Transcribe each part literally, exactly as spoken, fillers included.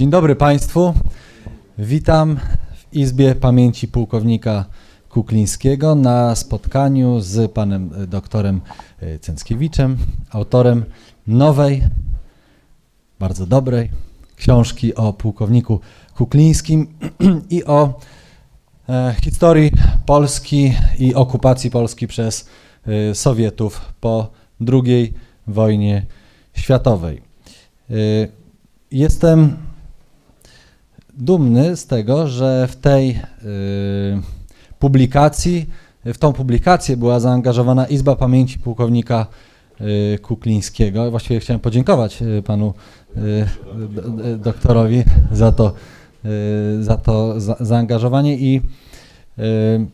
Dzień dobry Państwu. Witam w Izbie Pamięci Pułkownika Kuklińskiego na spotkaniu z panem doktorem Cęckiewiczem, autorem nowej, bardzo dobrej książki o pułkowniku Kuklińskim i o e, historii Polski i okupacji Polski przez e, Sowietów po drugiej wojnie światowej. E, jestem dumny z tego, że w tej y, publikacji, w tą publikację była zaangażowana Izba Pamięci Pułkownika y, Kuklińskiego. Właściwie chciałem podziękować y, panu y, do, doktorowi za to, y, za to za, zaangażowanie i y,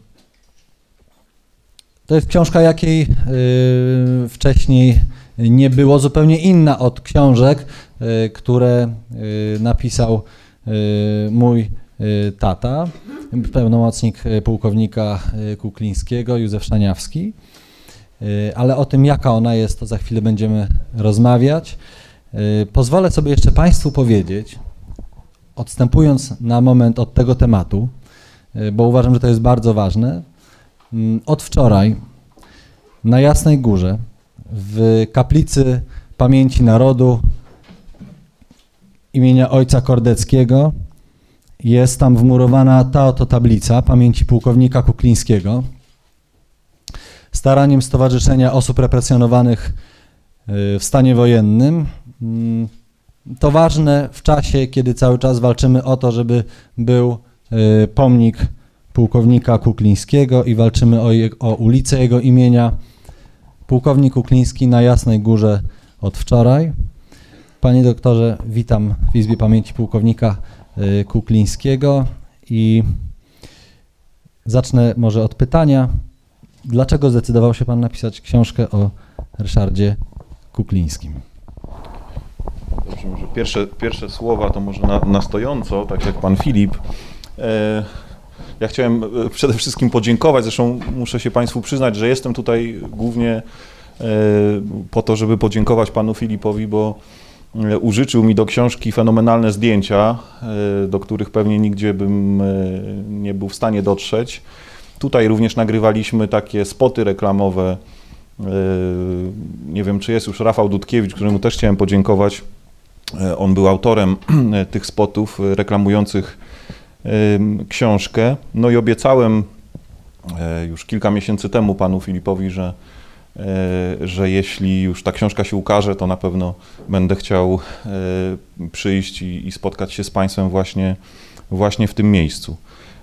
to jest książka, jakiej y, wcześniej nie było, zupełnie inna od książek, y, które y, napisał mój tata, pełnomocnik pułkownika Kuklińskiego, Józef Szaniawski, ale o tym, jaka ona jest, to za chwilę będziemy rozmawiać. Pozwolę sobie jeszcze Państwu powiedzieć, odstępując na moment od tego tematu, bo uważam, że to jest bardzo ważne, od wczoraj na Jasnej Górze w Kaplicy Pamięci Narodu imienia ojca Kordeckiego jest tam wmurowana ta oto tablica pamięci pułkownika Kuklińskiego. Staraniem Stowarzyszenia Osób Represjonowanych w stanie wojennym. To ważne w czasie, kiedy cały czas walczymy o to, żeby był pomnik pułkownika Kuklińskiego i walczymy o, je, o ulicę jego imienia. Pułkownik Kukliński na Jasnej Górze od wczoraj. Panie doktorze, witam w Izbie Pamięci Pułkownika Kuklińskiego i zacznę może od pytania. Dlaczego zdecydował się pan napisać książkę o Ryszardzie Kuklińskim? Dobrze, może pierwsze, pierwsze słowa to może na, na stojąco, tak jak pan Filip. E, ja chciałem przede wszystkim podziękować, zresztą muszę się państwu przyznać, że jestem tutaj głównie e, po to, żeby podziękować panu Filipowi, bo użyczył mi do książki fenomenalne zdjęcia, do których pewnie nigdzie bym nie był w stanie dotrzeć. Tutaj również nagrywaliśmy takie spoty reklamowe. Nie wiem, czy jest już Rafał Dudkiewicz, któremu też chciałem podziękować. On był autorem tych spotów reklamujących książkę. No i obiecałem już kilka miesięcy temu panu Filipowi, że że jeśli już ta książka się ukaże, to na pewno będę chciał przyjść i, i spotkać się z państwem właśnie, właśnie w tym miejscu.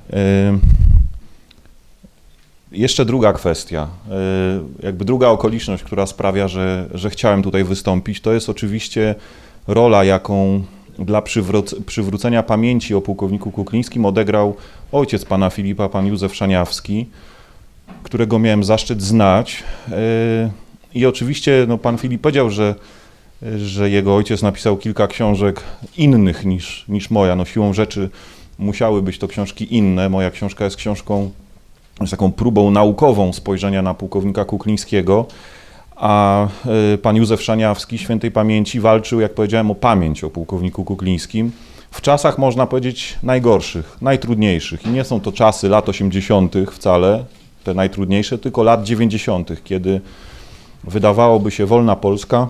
Jeszcze druga kwestia, jakby druga okoliczność, która sprawia, że, że chciałem tutaj wystąpić, to jest oczywiście rola, jaką dla przywró- przywrócenia pamięci o pułkowniku Kuklińskim odegrał ojciec pana Filipa, pan Józef Szaniawski, którego miałem zaszczyt znać. I oczywiście no, pan Filip powiedział, że, że jego ojciec napisał kilka książek innych niż, niż moja. No, siłą rzeczy musiały być to książki inne. Moja książka jest książką, jest taką próbą naukową spojrzenia na pułkownika Kuklińskiego, a pan Józef Szaniawski, świętej pamięci, walczył, jak powiedziałem, o pamięć o pułkowniku Kuklińskim w czasach, można powiedzieć, najgorszych, najtrudniejszych. I nie są to czasy lat osiemdziesiątych wcale, te najtrudniejsze, tylko lat dziewięćdziesiątych, kiedy wydawałoby się wolna Polska,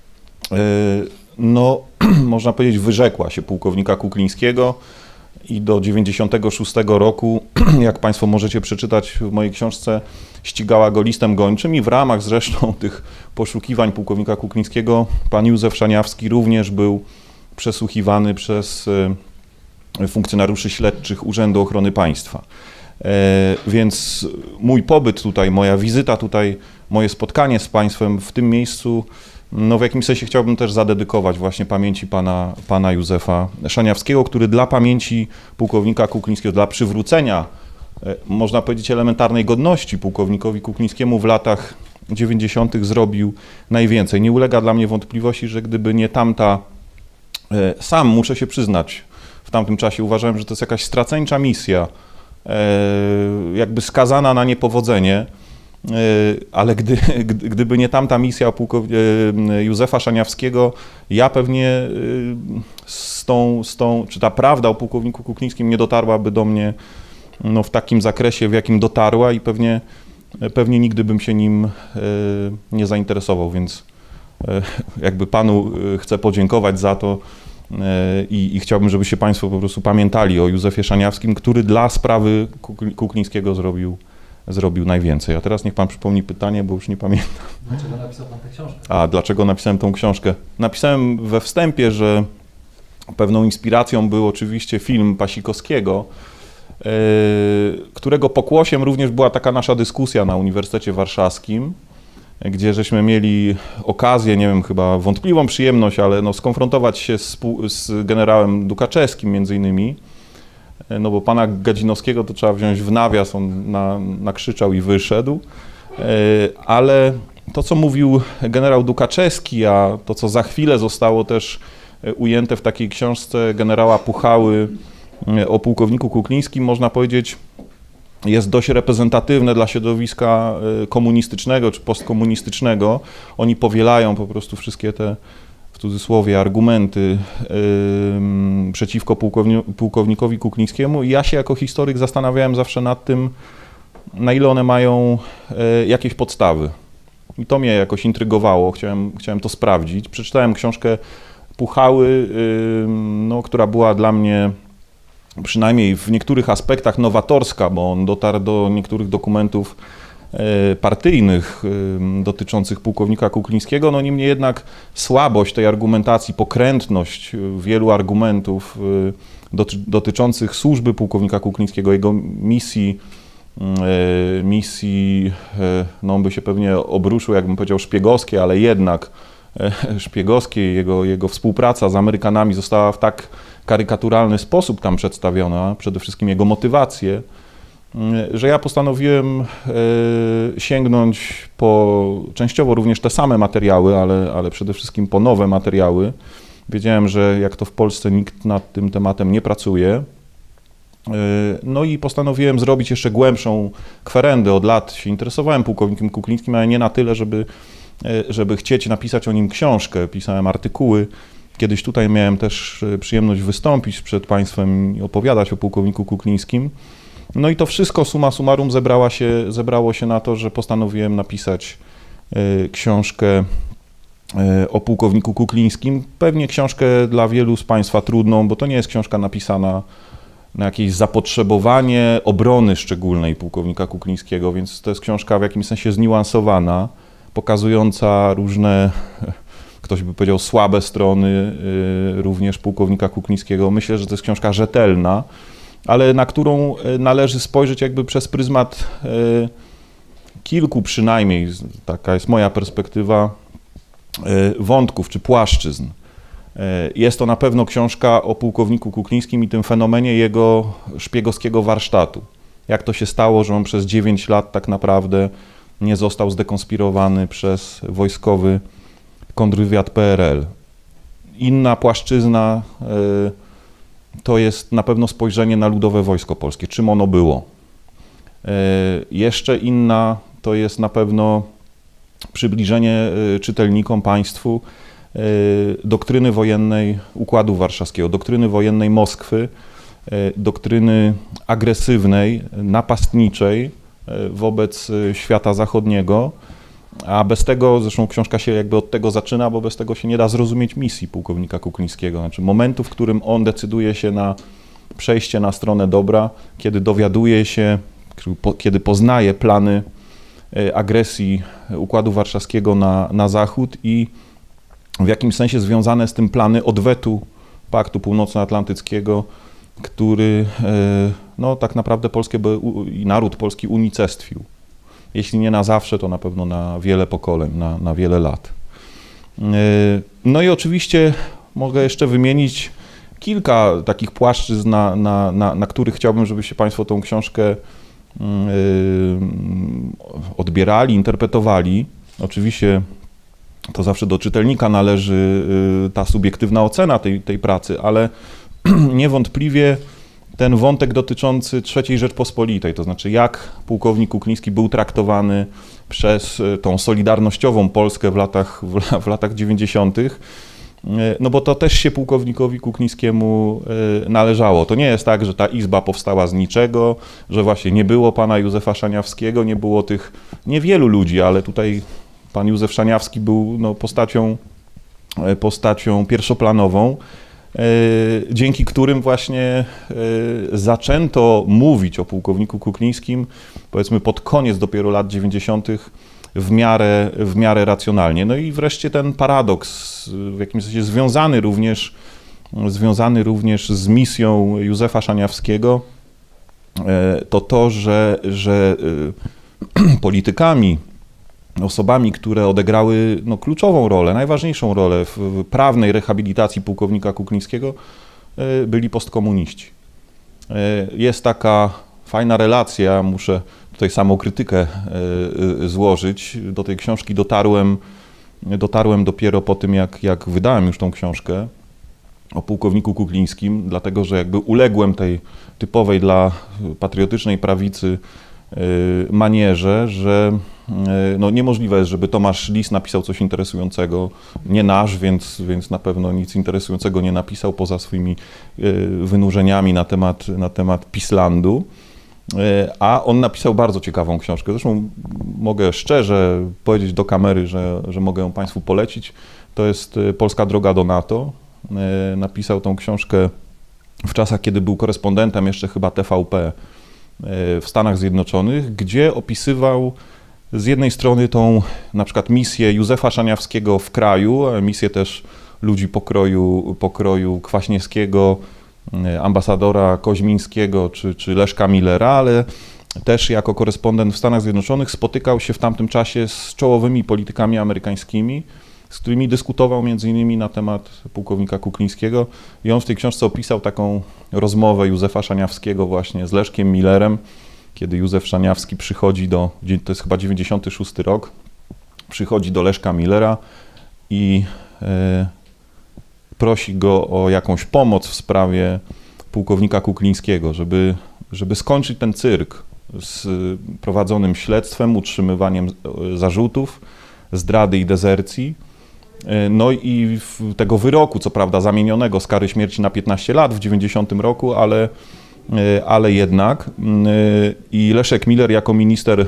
no można powiedzieć, wyrzekła się pułkownika Kuklińskiego i do dziewięćdziesiątego szóstego roku, jak państwo możecie przeczytać w mojej książce, ścigała go listem gończym i w ramach zresztą tych poszukiwań pułkownika Kuklińskiego pan Józef Szaniawski również był przesłuchiwany przez funkcjonariuszy śledczych Urzędu Ochrony Państwa. Więc mój pobyt tutaj, moja wizyta tutaj, moje spotkanie z państwem w tym miejscu, no w jakimś sensie chciałbym też zadedykować właśnie pamięci pana, pana Józefa Szaniawskiego, który dla pamięci pułkownika Kuklińskiego, dla przywrócenia, można powiedzieć, elementarnej godności pułkownikowi Kuklińskiemu w latach dziewięćdziesiątych zrobił najwięcej. Nie ulega dla mnie wątpliwości, że gdyby nie tamta, sam muszę się przyznać, w tamtym czasie uważałem, że to jest jakaś straceńcza misja, jakby skazana na niepowodzenie, ale gdy, gdyby nie tamta misja Józefa Szaniawskiego, ja pewnie z tą, z tą, czy ta prawda o pułkowniku Kuklińskim nie dotarłaby do mnie no, w takim zakresie, w jakim dotarła i pewnie, pewnie nigdy bym się nim nie zainteresował, więc jakby panu chcę podziękować za to i, i chciałbym, żebyście państwo po prostu pamiętali o Józefie Szaniawskim, który dla sprawy Kuklińskiego zrobił zrobił najwięcej. A teraz niech pan przypomni pytanie, bo już nie pamiętam. Dlaczego napisał pan tę książkę? A, dlaczego napisałem tą książkę? Napisałem we wstępie, że pewną inspiracją był oczywiście film Pasikowskiego, yy, którego pokłosiem również była taka nasza dyskusja na Uniwersytecie Warszawskim, gdzie żeśmy mieli okazję, nie wiem, chyba wątpliwą przyjemność, ale no, skonfrontować się z, z generałem Dukaczewskim między innymi. No bo pana Gadzinowskiego to trzeba wziąć w nawias, on na, nakrzyczał i wyszedł, ale to, co mówił generał Dukaczewski, a to, co za chwilę zostało też ujęte w takiej książce generała Puchały o pułkowniku Kuklińskim, można powiedzieć, jest dość reprezentatywne dla środowiska komunistycznego czy postkomunistycznego. Oni powielają po prostu wszystkie te, w cudzysłowie, argumenty yy, przeciwko pułkowni pułkownikowi Kuklińskiemu i ja się jako historyk zastanawiałem zawsze nad tym, na ile one mają yy, jakieś podstawy. I to mnie jakoś intrygowało, chciałem, chciałem to sprawdzić. Przeczytałem książkę Puchały, yy, no, która była dla mnie przynajmniej w niektórych aspektach nowatorska, bo on dotarł do niektórych dokumentów partyjnych dotyczących pułkownika Kuklińskiego, no niemniej jednak słabość tej argumentacji, pokrętność wielu argumentów doty dotyczących służby pułkownika Kuklińskiego, jego misji, misji, no on by się pewnie obruszył, jakbym powiedział szpiegowskiej, ale jednak szpiegowskiej, jego, jego współpraca z Amerykanami została w tak karykaturalny sposób tam przedstawiona, przede wszystkim jego motywacje, że ja postanowiłem sięgnąć po częściowo również te same materiały, ale, ale przede wszystkim po nowe materiały. Wiedziałem, że jak to w Polsce nikt nad tym tematem nie pracuje. No i postanowiłem zrobić jeszcze głębszą kwerendę. Od lat się interesowałem pułkownikiem Kuklińskim, ale nie na tyle, żeby, żeby chcieć napisać o nim książkę. Pisałem artykuły. Kiedyś tutaj miałem też przyjemność wystąpić przed państwem i opowiadać o pułkowniku Kuklińskim. No i to wszystko summa summarum zebrała się, zebrało się na to, że postanowiłem napisać y, książkę y, o pułkowniku Kuklińskim. Pewnie książkę dla wielu z państwa trudną, bo to nie jest książka napisana na jakieś zapotrzebowanie obrony szczególnej pułkownika Kuklińskiego, więc to jest książka w jakimś sensie zniuansowana, pokazująca różne, ktoś by powiedział, słabe strony y, również pułkownika Kuklińskiego. Myślę, że to jest książka rzetelna, ale na którą należy spojrzeć jakby przez pryzmat kilku przynajmniej, taka jest moja perspektywa, wątków czy płaszczyzn. Jest to na pewno książka o pułkowniku Kuklińskim i tym fenomenie jego szpiegowskiego warsztatu. Jak to się stało, że on przez dziewięć lat tak naprawdę nie został zdekonspirowany przez wojskowy kontrwywiad P R L. Inna płaszczyzna to jest na pewno spojrzenie na Ludowe Wojsko Polskie, czym ono było. Jeszcze inna to jest na pewno przybliżenie czytelnikom, państwu doktryny wojennej Układu Warszawskiego, doktryny wojennej Moskwy, doktryny agresywnej, napastniczej wobec świata zachodniego, a bez tego, zresztą książka się jakby od tego zaczyna, bo bez tego się nie da zrozumieć misji pułkownika Kuklińskiego, znaczy momentu, w którym on decyduje się na przejście na stronę dobra, kiedy dowiaduje się, kiedy poznaje plany agresji Układu Warszawskiego na, na Zachód i w jakimś sensie związane z tym plany odwetu Paktu Północnoatlantyckiego, który no, tak naprawdę Polskę i naród polski unicestwił. Jeśli nie na zawsze, to na pewno na wiele pokoleń, na, na wiele lat. No i oczywiście mogę jeszcze wymienić kilka takich płaszczyzn, na, na, na, na których chciałbym, żebyście Państwo tą książkę odbierali, interpretowali. Oczywiście to zawsze do czytelnika należy ta subiektywna ocena tej, tej pracy, ale niewątpliwie ten wątek dotyczący trzeciej Rzeczpospolitej, to znaczy jak pułkownik Kukliński był traktowany przez tą solidarnościową Polskę w latach, w latach dziewięćdziesiątych. No bo to też się pułkownikowi Kuklińskiemu należało. To nie jest tak, że ta izba powstała z niczego, że właśnie nie było pana Józefa Szaniawskiego, nie było tych niewielu ludzi, ale tutaj pan Józef Szaniawski był no, postacią, postacią pierwszoplanową, dzięki którym właśnie zaczęto mówić o pułkowniku Kuklińskim, powiedzmy pod koniec dopiero lat dziewięćdziesiątych w miarę, w miarę racjonalnie. No i wreszcie ten paradoks, w jakimś sensie związany również, związany również z misją Józefa Szaniawskiego, to to, że, że politykami, osobami, które odegrały no, kluczową rolę, najważniejszą rolę w prawnej rehabilitacji pułkownika Kuklińskiego, byli postkomuniści. Jest taka fajna relacja, muszę tutaj samą krytykę złożyć. Do tej książki dotarłem, dotarłem dopiero po tym, jak, jak wydałem już tą książkę o pułkowniku Kuklińskim, dlatego że jakby uległem tej typowej dla patriotycznej prawicy manierze, że no niemożliwe jest, żeby Tomasz Lis napisał coś interesującego, nie nasz, więc, więc na pewno nic interesującego nie napisał poza swoimi wynurzeniami na temat, na temat Pislandu, a on napisał bardzo ciekawą książkę. Zresztą mogę szczerze powiedzieć do kamery, że, że mogę ją Państwu polecić. To jest Polska droga do NATO. Napisał tą książkę w czasach, kiedy był korespondentem jeszcze chyba T V P w Stanach Zjednoczonych, gdzie opisywał z jednej strony tą na przykład misję Józefa Szaniawskiego w kraju, misję też ludzi pokroju, pokroju Kwaśniewskiego, ambasadora Koźmińskiego czy, czy Leszka Millera, ale też jako korespondent w Stanach Zjednoczonych spotykał się w tamtym czasie z czołowymi politykami amerykańskimi, z którymi dyskutował między innymi na temat pułkownika Kuklińskiego i on w tej książce opisał taką rozmowę Józefa Szaniawskiego właśnie z Leszkiem Millerem, kiedy Józef Szaniawski przychodzi do, to jest chyba dziewięćdziesiąty szósty rok, przychodzi do Leszka Millera i e, prosi go o jakąś pomoc w sprawie pułkownika Kuklińskiego, żeby, żeby skończyć ten cyrk z prowadzonym śledztwem, utrzymywaniem zarzutów, zdrady i dezercji. No i tego wyroku, co prawda zamienionego z kary śmierci na piętnaście lat w dziewięćdziesiątym roku, ale, ale jednak. I Leszek Miller jako minister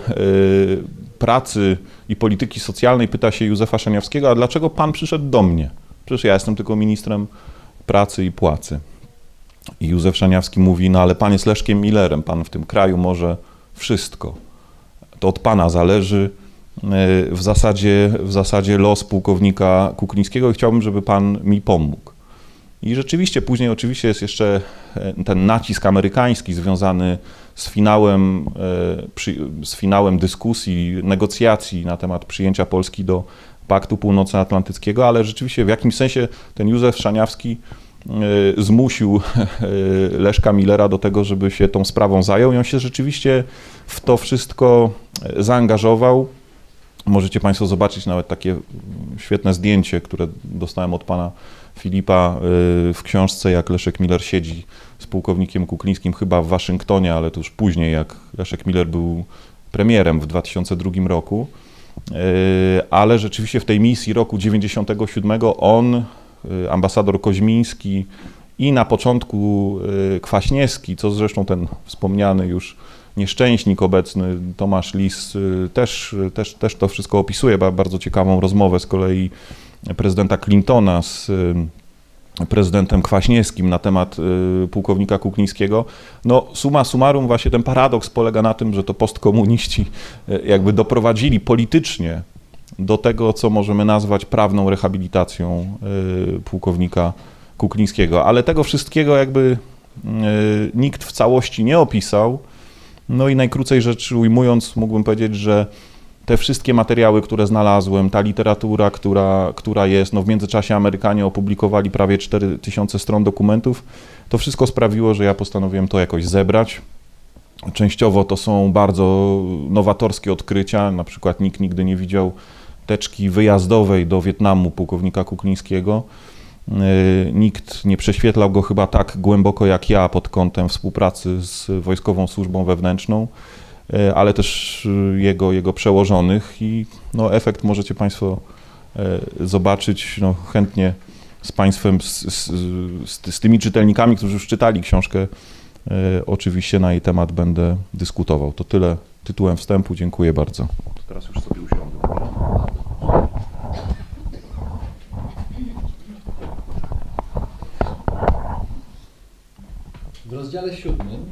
pracy i polityki socjalnej pyta się Józefa Szaniawskiego, a dlaczego pan przyszedł do mnie? Przecież ja jestem tylko ministrem pracy i płacy. I Józef Szaniawski mówi, no ale pan jest Leszkiem Millerem, pan w tym kraju może wszystko. To od pana zależy w zasadzie, w zasadzie los pułkownika Kuklińskiego i chciałbym, żeby pan mi pomógł. I rzeczywiście później oczywiście jest jeszcze ten nacisk amerykański związany z finałem, z finałem dyskusji, negocjacji na temat przyjęcia Polski do Paktu Północnoatlantyckiego, ale rzeczywiście w jakimś sensie ten Józef Szaniawski zmusił Leszka Millera do tego, żeby się tą sprawą zajął i on się rzeczywiście w to wszystko zaangażował. Możecie Państwo zobaczyć nawet takie świetne zdjęcie, które dostałem od pana Filipa w książce, jak Leszek Miller siedzi z pułkownikiem Kuklińskim chyba w Waszyngtonie, ale to już później, jak Leszek Miller był premierem w dwa tysiące drugim roku. Ale rzeczywiście w tej misji roku dziewięćdziesiątego siódmego on, ambasador Koźmiński i na początku Kwaśniewski, co zresztą ten wspomniany już nieszczęśnik obecny Tomasz Lis też, też, też to wszystko opisuje, bardzo ciekawą rozmowę z kolei prezydenta Clintona z prezydentem Kwaśniewskim na temat pułkownika Kuklińskiego. No summa summarum właśnie ten paradoks polega na tym, że to postkomuniści jakby doprowadzili politycznie do tego, co możemy nazwać prawną rehabilitacją pułkownika Kuklińskiego, ale tego wszystkiego jakby nikt w całości nie opisał. No i najkrócej rzecz ujmując, mógłbym powiedzieć, że te wszystkie materiały, które znalazłem, ta literatura, która, która jest, no w międzyczasie Amerykanie opublikowali prawie cztery tysiące stron dokumentów, to wszystko sprawiło, że ja postanowiłem to jakoś zebrać. Częściowo to są bardzo nowatorskie odkrycia, na przykład nikt nigdy nie widział teczki wyjazdowej do Wietnamu pułkownika Kuklińskiego. Nikt nie prześwietlał go chyba tak głęboko jak ja pod kątem współpracy z Wojskową Służbą Wewnętrzną, ale też jego, jego przełożonych i no, efekt możecie Państwo zobaczyć. No, chętnie z Państwem, z, z, z, z tymi czytelnikami, którzy już czytali książkę, oczywiście na jej temat będę dyskutował. To tyle tytułem wstępu. Dziękuję bardzo. Teraz już sobie usiądę. W rozdziale siódmym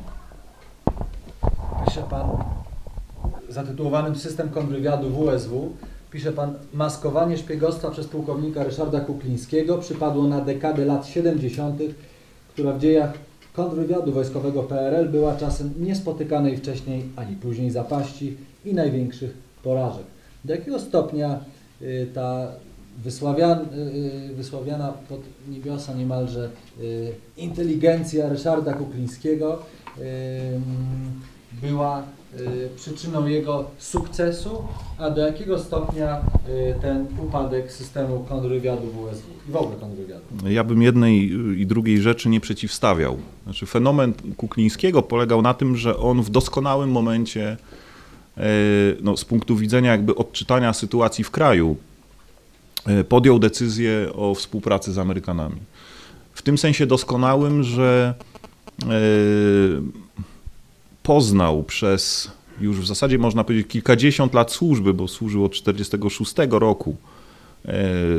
pisze Pan, zatytułowanym System kontrwywiadu W S W, pisze Pan: maskowanie szpiegostwa przez pułkownika Ryszarda Kuklińskiego przypadło na dekadę lat siedemdziesiątych, która w dziejach kontrwywiadu wojskowego P R L była czasem niespotykanej wcześniej ani później zapaści i największych porażek. Do jakiego stopnia y, ta wysławiana, y, wysławiana pod niebiosa niemalże y, inteligencja Ryszarda Kuklińskiego y, była y, przyczyną jego sukcesu, a do jakiego stopnia y, ten upadek systemu kontrwywiadu W S W i w ogóle kontrwywiadu? Ja bym jednej i drugiej rzeczy nie przeciwstawiał. Znaczy, fenomen Kuklińskiego polegał na tym, że on w doskonałym momencie, y, no, z punktu widzenia jakby odczytania sytuacji w kraju, y, podjął decyzję o współpracy z Amerykanami. W tym sensie doskonałym, że y, poznał przez już w zasadzie można powiedzieć kilkadziesiąt lat służby, bo służył od czterdziestego szóstego roku, e,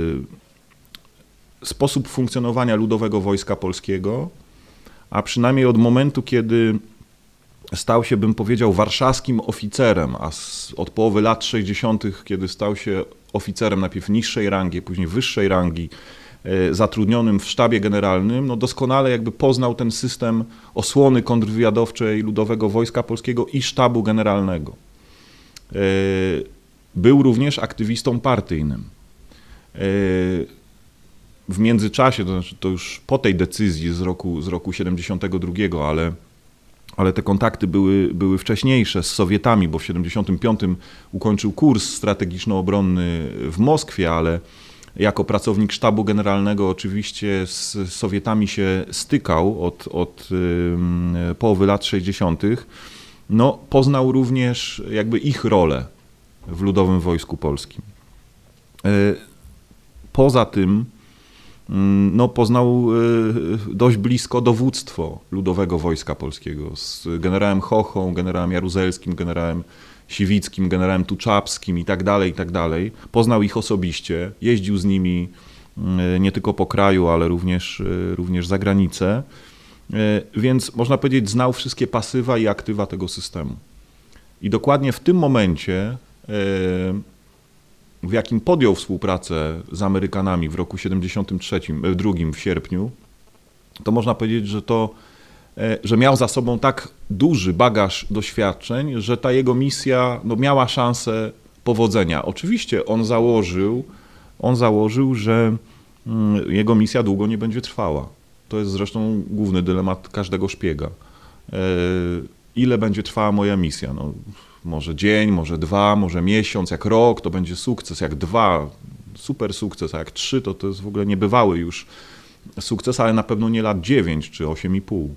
sposób funkcjonowania Ludowego Wojska Polskiego, a przynajmniej od momentu, kiedy stał się, bym powiedział, warszawskim oficerem, a z, od połowy lat sześćdziesiątych, kiedy stał się oficerem najpierw niższej rangi, później wyższej rangi, zatrudnionym w sztabie generalnym, no doskonale jakby poznał ten system osłony kontrwywiadowczej Ludowego Wojska Polskiego i sztabu generalnego. Był również aktywistą partyjnym. W międzyczasie, to znaczy to już po tej decyzji z roku, z roku siedemdziesiątego drugiego, ale, ale te kontakty były, były wcześniejsze z Sowietami, bo w siedemdziesiątym piątym ukończył kurs strategiczno-obronny w Moskwie, ale jako pracownik sztabu generalnego oczywiście z Sowietami się stykał od, od y, połowy lat sześćdziesiątych. No, poznał również jakby ich rolę w Ludowym Wojsku Polskim. Y, poza tym y, no, poznał y, dość blisko dowództwo Ludowego Wojska Polskiego z generałem Chochą, generałem Jaruzelskim, generałem Siwickim, generałem Tuczapskim i tak dalej, i tak dalej. Poznał ich osobiście, jeździł z nimi nie tylko po kraju, ale również, również za granicę, więc można powiedzieć, znał wszystkie pasywa i aktywa tego systemu. I dokładnie w tym momencie, w jakim podjął współpracę z Amerykanami w roku siedemdziesiątym trzecim, w drugim w sierpniu, to można powiedzieć, że to że miał za sobą tak duży bagaż doświadczeń, że ta jego misja no, miała szansę powodzenia. Oczywiście on założył, on założył, że jego misja długo nie będzie trwała. To jest zresztą główny dylemat każdego szpiega. Ile będzie trwała moja misja? No, może dzień, może dwa, może miesiąc, jak rok to będzie sukces, jak dwa, super sukces, a jak trzy to to jest w ogóle niebywały już sukces, ale na pewno nie lat dziewięć czy osiem i pół.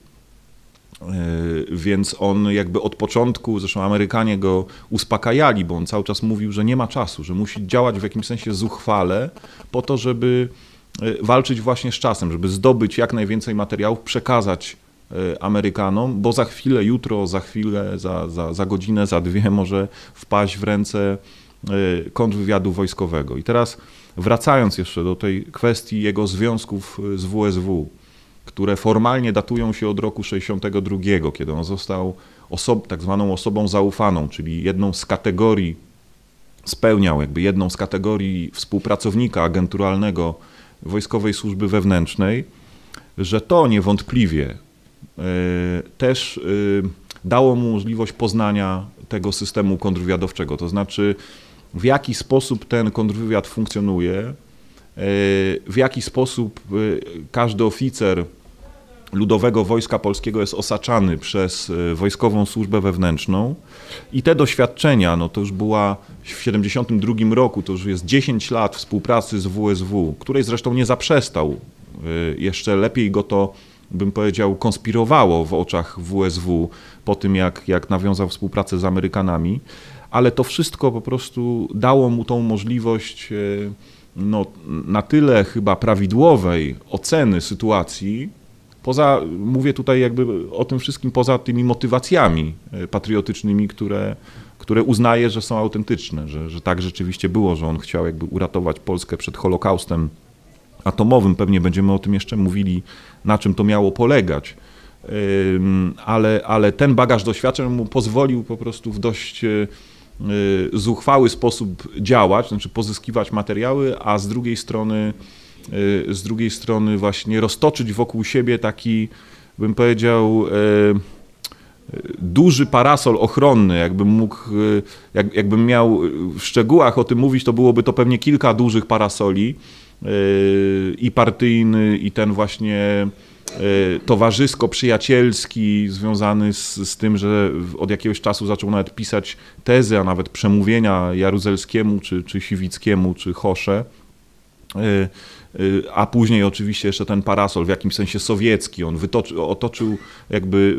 Więc on jakby od początku, zresztą Amerykanie go uspokajali, bo on cały czas mówił, że nie ma czasu, że musi działać w jakimś sensie zuchwale po to, żeby walczyć właśnie z czasem, żeby zdobyć jak najwięcej materiałów, przekazać Amerykanom, bo za chwilę, jutro, za chwilę, za, za, za godzinę, za dwie może wpaść w ręce kontrwywiadu wojskowego. I teraz wracając jeszcze do tej kwestii jego związków z W S W, które formalnie datują się od roku sześćdziesiątego drugiego, kiedy on został osob, tak zwaną osobą zaufaną, czyli jedną z kategorii, spełniał jakby jedną z kategorii współpracownika agenturalnego Wojskowej Służby Wewnętrznej, że to niewątpliwie y, też y, dało mu możliwość poznania tego systemu kontrwywiadowczego, to znaczy w jaki sposób ten kontrwywiad funkcjonuje, w jaki sposób każdy oficer Ludowego Wojska Polskiego jest osaczany przez Wojskową Służbę Wewnętrzną i te doświadczenia, no to już była w siedemdziesiątym drugim roku, to już jest dziesięć lat współpracy z W S W, której zresztą nie zaprzestał Jeszcze lepiej go to, bym powiedział, konspirowało w oczach W S W po tym, jak, jak nawiązał współpracę z Amerykanami, ale to wszystko po prostu dało mu tą możliwość no, na tyle chyba prawidłowej oceny sytuacji, poza, mówię tutaj jakby o tym wszystkim poza tymi motywacjami patriotycznymi, które, które uznaję, że są autentyczne, że, że tak rzeczywiście było, że on chciał jakby uratować Polskę przed Holokaustem atomowym. Pewnie będziemy o tym jeszcze mówili, na czym to miało polegać, ale, ale ten bagaż doświadczeń mu pozwolił po prostu w dość zuchwały sposób działać, znaczy pozyskiwać materiały, a z drugiej strony, z drugiej strony właśnie roztoczyć wokół siebie taki, bym powiedział, duży parasol ochronny, jakbym mógł, jak, jakbym miał w szczegółach o tym mówić, to byłoby to pewnie kilka dużych parasoli, i partyjny, i ten właśnie towarzysko-przyjacielski, związany z, z tym, że od jakiegoś czasu zaczął nawet pisać tezy, a nawet przemówienia Jaruzelskiemu, czy, czy Siwickiemu, czy Hosze, a później oczywiście jeszcze ten parasol, w jakimś sensie sowiecki, on wytoczy, otoczył jakby,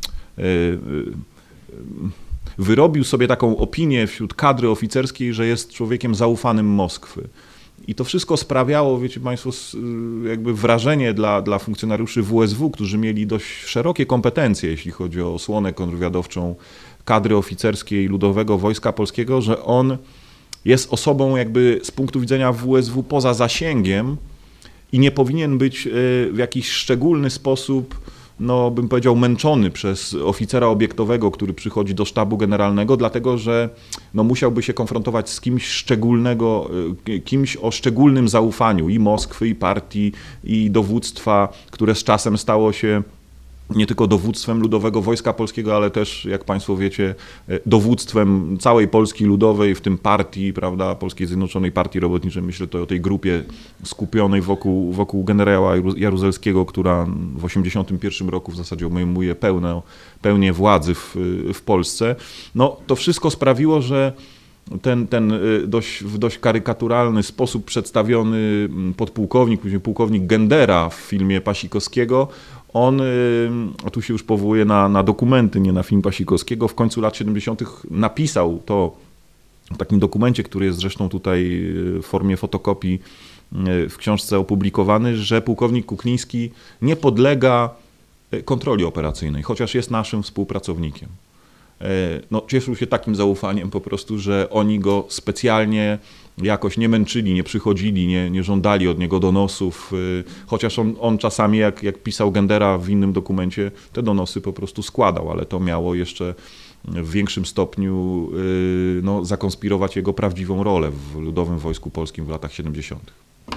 wyrobił sobie taką opinię wśród kadry oficerskiej, że jest człowiekiem zaufanym Moskwy. I to wszystko sprawiało, wiecie Państwo, jakby wrażenie dla, dla funkcjonariuszy W S W, którzy mieli dość szerokie kompetencje, jeśli chodzi o osłonę kontrwywiadowczą kadry oficerskiej Ludowego Wojska Polskiego, że on jest osobą jakby z punktu widzenia W S W poza zasięgiem i nie powinien być w jakiś szczególny sposób, no bym powiedział, męczony przez oficera obiektowego, który przychodzi do sztabu generalnego, dlatego że no, musiałby się konfrontować z kimś szczególnego, kimś o szczególnym zaufaniu i Moskwy, i partii, i dowództwa, które z czasem stało się nie tylko dowództwem Ludowego Wojska Polskiego, ale też, jak Państwo wiecie, dowództwem całej Polski Ludowej, w tym partii, prawda, Polskiej Zjednoczonej Partii Robotniczej. Myślę to o tej grupie skupionej wokół, wokół generała Jaruzelskiego, która w osiemdziesiątym pierwszym roku w zasadzie obejmuje pełne, pełnię władzy w, w Polsce. No, to wszystko sprawiło, że ten, ten dość, w dość karykaturalny sposób przedstawiony podpułkownik, później pułkownik Gendera w filmie Pasikowskiego, on, a tu się już powołuje na, na dokumenty, nie na film Pasikowskiego, w końcu lat siedemdziesiątych napisał to w takim dokumencie, który jest zresztą tutaj w formie fotokopii w książce opublikowany, że pułkownik Kukliński nie podlega kontroli operacyjnej, chociaż jest naszym współpracownikiem. No, cieszył się takim zaufaniem po prostu, że oni go specjalnie jakoś nie męczyli, nie przychodzili, nie, nie żądali od niego donosów, chociaż on, on czasami, jak, jak pisał Gendera w innym dokumencie, te donosy po prostu składał, ale to miało jeszcze w większym stopniu no, zakonspirować jego prawdziwą rolę w Ludowym Wojsku Polskim w latach siedemdziesiątych.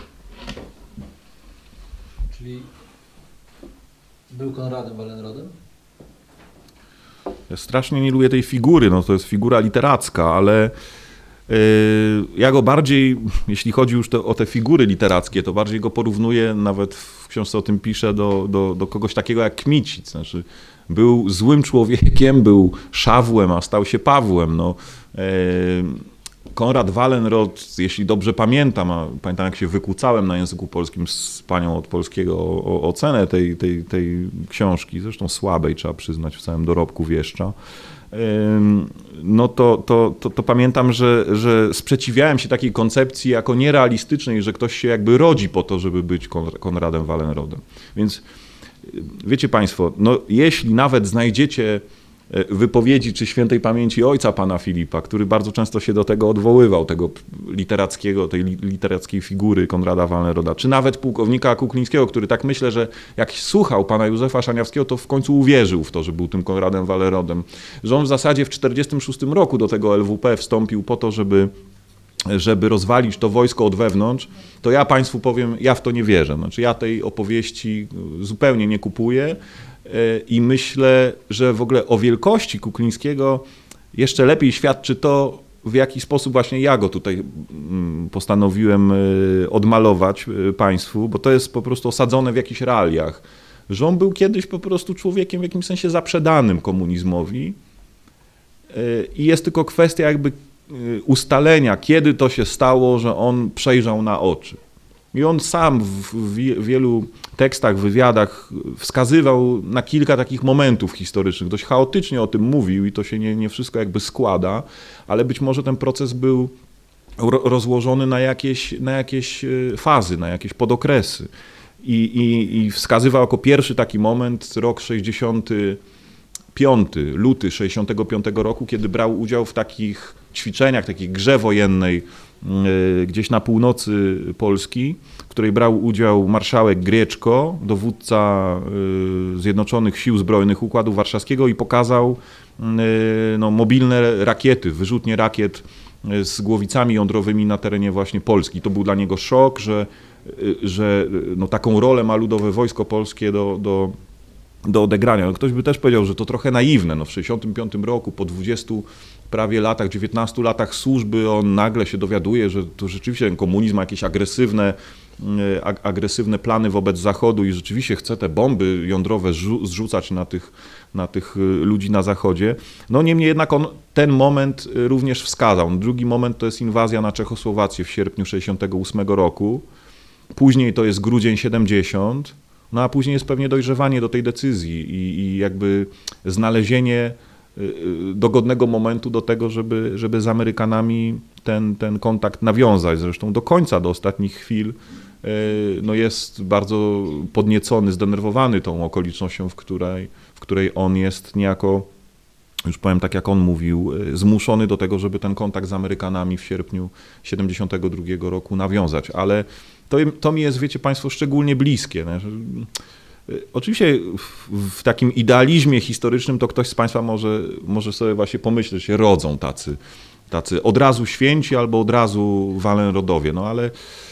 Czyli był Konradem Wallenrodem? Ja strasznie nie lubię tej figury, no to jest figura literacka, ale yy, ja go bardziej, jeśli chodzi już te, o te figury literackie, to bardziej go porównuję, nawet w książce o tym piszę, do, do, do kogoś takiego jak Kmicic. Znaczy, był złym człowiekiem, był Szawłem, a stał się Pawłem. No, yy, Konrad Wallenrod, jeśli dobrze pamiętam, a pamiętam jak się wykłócałem na języku polskim z panią od polskiego o, o ocenę tej, tej, tej książki, zresztą słabej, trzeba przyznać, w całym dorobku wieszcza, no to, to, to, to pamiętam, że, że sprzeciwiałem się takiej koncepcji jako nierealistycznej, że ktoś się jakby rodzi po to, żeby być Konradem Wallenrodem. Więc wiecie Państwo, no jeśli nawet znajdziecie wypowiedzi czy świętej pamięci ojca pana Filipa, który bardzo często się do tego odwoływał, tego literackiego, tej literackiej figury Konrada Wallenroda, czy nawet pułkownika Kuklińskiego, który tak myślę, że jak słuchał pana Józefa Szaniawskiego, to w końcu uwierzył w to, że był tym Konradem Wallenrodem, że on w zasadzie w czterdziestym szóstym roku do tego L W P wstąpił po to, żeby żeby rozwalić to wojsko od wewnątrz, to ja Państwu powiem, ja w to nie wierzę. Znaczy ja tej opowieści zupełnie nie kupuję i myślę, że w ogóle o wielkości Kuklińskiego jeszcze lepiej świadczy to, w jaki sposób właśnie ja go tutaj postanowiłem odmalować Państwu, bo to jest po prostu osadzone w jakichś realiach, że on był kiedyś po prostu człowiekiem w jakimś sensie zaprzedanym komunizmowi i jest tylko kwestia jakby ustalenia, kiedy to się stało, że on przejrzał na oczy. I on sam w wielu tekstach, wywiadach wskazywał na kilka takich momentów historycznych. Dość chaotycznie o tym mówił i to się nie, nie wszystko jakby składa, ale być może ten proces był rozłożony na jakieś, na jakieś fazy, na jakieś podokresy. I, i, I wskazywał jako pierwszy taki moment rok sześćdziesiąty piąty, luty sześćdziesiątego piątego roku, kiedy brał udział w takich ćwiczeniach, takiej grze wojennej gdzieś na północy Polski, w której brał udział marszałek Grieczko, dowódca Zjednoczonych Sił Zbrojnych Układu Warszawskiego i pokazał no, mobilne rakiety, wyrzutnie rakiet z głowicami jądrowymi na terenie właśnie Polski. To był dla niego szok, że, że no, taką rolę ma Ludowe Wojsko Polskie do, do, do odegrania. No, ktoś by też powiedział, że to trochę naiwne. No, w sześćdziesiątym piątym roku, po dwudziestu prawie latach, dziewiętnastu latach służby, on nagle się dowiaduje, że to rzeczywiście ten komunizm ma jakieś agresywne, agresywne plany wobec Zachodu i rzeczywiście chce te bomby jądrowe zrzucać na tych, na tych ludzi na Zachodzie. No niemniej jednak on ten moment również wskazał. Drugi moment to jest inwazja na Czechosłowację w sierpniu sześćdziesiątego ósmego roku. Później to jest grudzień siedemdziesiąty. No a później jest pewnie dojrzewanie do tej decyzji i, i jakby znalezienie dogodnego momentu do tego, żeby, żeby z Amerykanami ten, ten kontakt nawiązać. Zresztą do końca, do ostatnich chwil no jest bardzo podniecony, zdenerwowany tą okolicznością, w której, w której on jest niejako, już powiem tak jak on mówił, zmuszony do tego, żeby ten kontakt z Amerykanami w sierpniu siedemdziesiątego drugiego roku nawiązać. Ale to, to mi jest, wiecie Państwo, szczególnie bliskie. Nie? Oczywiście w, w takim idealizmie historycznym to ktoś z Państwa może, może sobie właśnie pomyśleć, że się rodzą tacy, tacy od razu święci albo od razu Wallenrodowie, no ale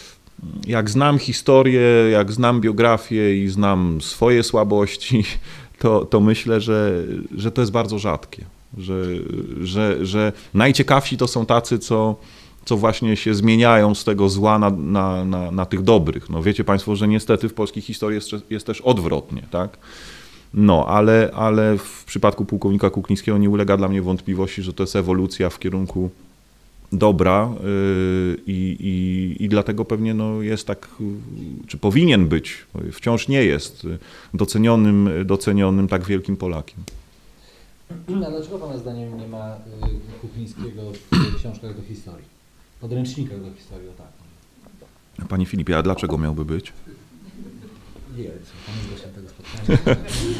jak znam historię, jak znam biografię i znam swoje słabości, to, to myślę, że, że to jest bardzo rzadkie, że, że, że najciekawsi to są tacy, co co właśnie się zmieniają z tego zła na, na, na, na tych dobrych. No wiecie Państwo, że niestety w polskiej historii jest, jest też odwrotnie, tak? No, ale, ale w przypadku pułkownika Kuklińskiego nie ulega dla mnie wątpliwości, że to jest ewolucja w kierunku dobra yy, i, i dlatego pewnie no, jest tak, czy powinien być, wciąż nie jest docenionym, docenionym tak wielkim Polakiem. A dlaczego Pana zdaniem nie ma Kuklińskiego w książkach do historii? Podręcznikach do historii, o tak. Panie Filipie, a dlaczego miałby być? Nie, Pan jest gościem tego spotkania.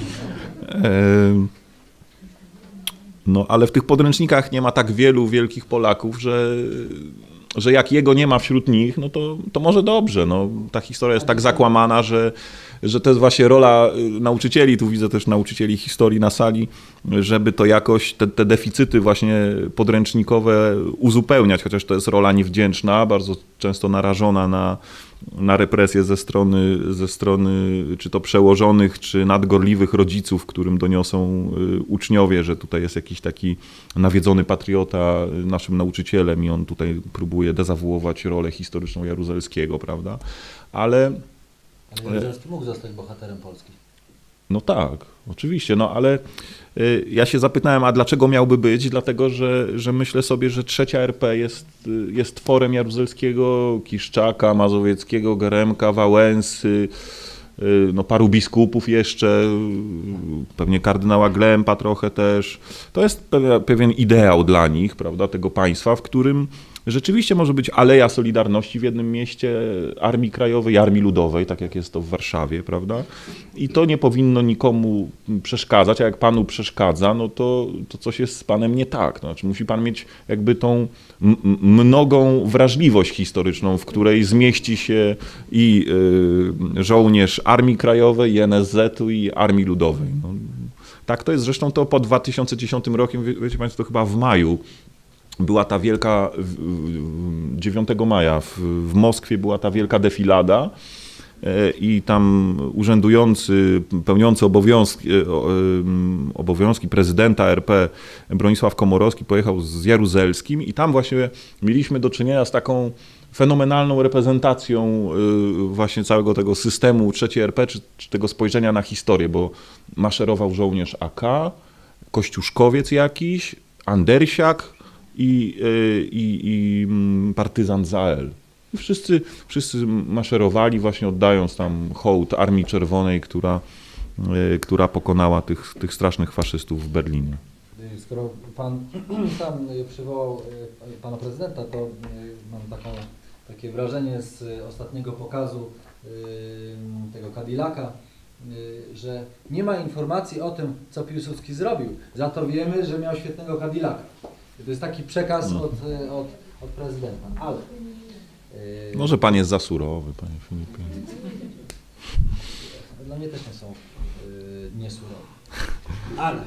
No, ale w tych podręcznikach nie ma tak wielu wielkich Polaków, że, że jak jego nie ma wśród nich, no to, to może dobrze. No, ta historia jest tak zakłamana, że, że to jest właśnie rola nauczycieli, tu widzę też nauczycieli historii na sali, żeby to jakoś, te, te deficyty właśnie podręcznikowe uzupełniać, chociaż to jest rola niewdzięczna, bardzo często narażona na, na represje ze strony, ze strony czy to przełożonych, czy nadgorliwych rodziców, którym doniosą uczniowie, że tutaj jest jakiś taki nawiedzony patriota naszym nauczycielem i on tutaj próbuje dezawuować rolę historyczną Jaruzelskiego, prawda? Ale Ale Jaruzelski mógł zostać bohaterem Polski. No tak, oczywiście, no ale ja się zapytałem, a dlaczego miałby być? Dlatego, że, że myślę sobie, że trzecia R P jest, jest tworem Jaruzelskiego, Kiszczaka, Mazowieckiego, Geremka, Wałęsy, no paru biskupów jeszcze, pewnie kardynała Glempa trochę też. To jest pewien ideał dla nich, prawda, tego państwa, w którym rzeczywiście może być Aleja Solidarności w jednym mieście, Armii Krajowej, Armii Ludowej, tak jak jest to w Warszawie, prawda? I to nie powinno nikomu przeszkadzać, a jak panu przeszkadza, no to, to coś jest z panem nie tak. Znaczy musi pan mieć jakby tą mnogą wrażliwość historyczną, w której zmieści się i y, żołnierz Armii Krajowej, i N S Z-u, i Armii Ludowej. No, tak to jest, zresztą to po dwa tysiące dziesiątym rokiem, wie, wiecie państwo, to chyba w maju, była ta wielka, dziewiątego maja w, w Moskwie była ta wielka defilada i tam urzędujący, pełniący obowiązki, obowiązki prezydenta R P Bronisław Komorowski pojechał z Jaruzelskim i tam właśnie mieliśmy do czynienia z taką fenomenalną reprezentacją właśnie całego tego systemu trzeciej R P, czy, czy tego spojrzenia na historię, bo maszerował żołnierz A K, kościuszkowiec jakiś, Andersiak, I, i, i partyzant Zael. I wszyscy, wszyscy maszerowali właśnie oddając tam hołd Armii Czerwonej, która, która pokonała tych, tych strasznych faszystów w Berlinie. Skoro pan sam przywołał pana prezydenta, to mam taką, takie wrażenie z ostatniego pokazu tego Cadillaca, że nie ma informacji o tym, co Piłsudski zrobił. Za to wiemy, że miał świetnego Cadillaca. To jest taki przekaz od, od, od prezydenta. Ale może pan jest za surowy, panie Filipie. Dla mnie też nie są niesurowi. Ale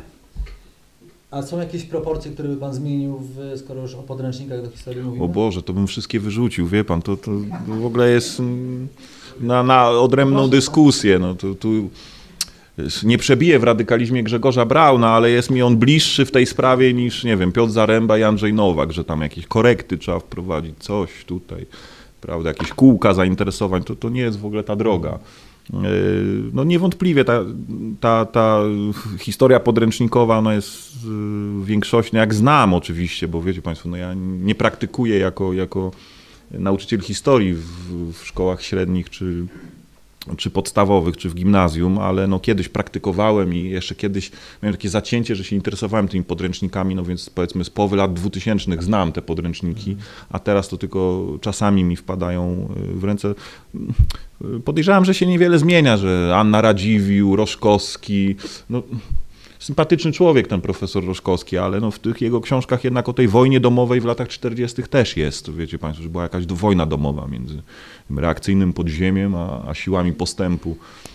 a są jakieś proporcje, które by pan zmienił, w, skoro już o podręcznikach do historii mówimy? O Boże, to bym wszystkie wyrzucił, wie pan, to, to w ogóle jest na, na odrębną dyskusję. No, to, tu nie przebiję w radykalizmie Grzegorza Brauna, ale jest mi on bliższy w tej sprawie niż, nie wiem, Piotr Zaręba i Andrzej Nowak, że tam jakieś korekty trzeba wprowadzić, coś tutaj, prawda, jakieś kółka zainteresowań, to, to nie jest w ogóle ta droga. No niewątpliwie ta, ta, ta historia podręcznikowa ona jest w większości, no jak znam oczywiście, bo wiecie państwo, no ja nie praktykuję jako, jako nauczyciel historii w, w szkołach średnich czy, czy podstawowych, czy w gimnazjum, ale no kiedyś praktykowałem i jeszcze kiedyś miałem takie zacięcie, że się interesowałem tymi podręcznikami, no więc powiedzmy z połowy lat dwutysięcznych znam te podręczniki, a teraz to tylko czasami mi wpadają w ręce. Podejrzewam, że się niewiele zmienia, że Anna Radziwiłł, Roszkowski, no sympatyczny człowiek ten profesor Roszkowski, ale no w tych jego książkach jednak o tej wojnie domowej w latach czterdziestych też jest, wiecie państwo, że była jakaś wojna domowa między reakcyjnym podziemiem, a, a siłami postępu.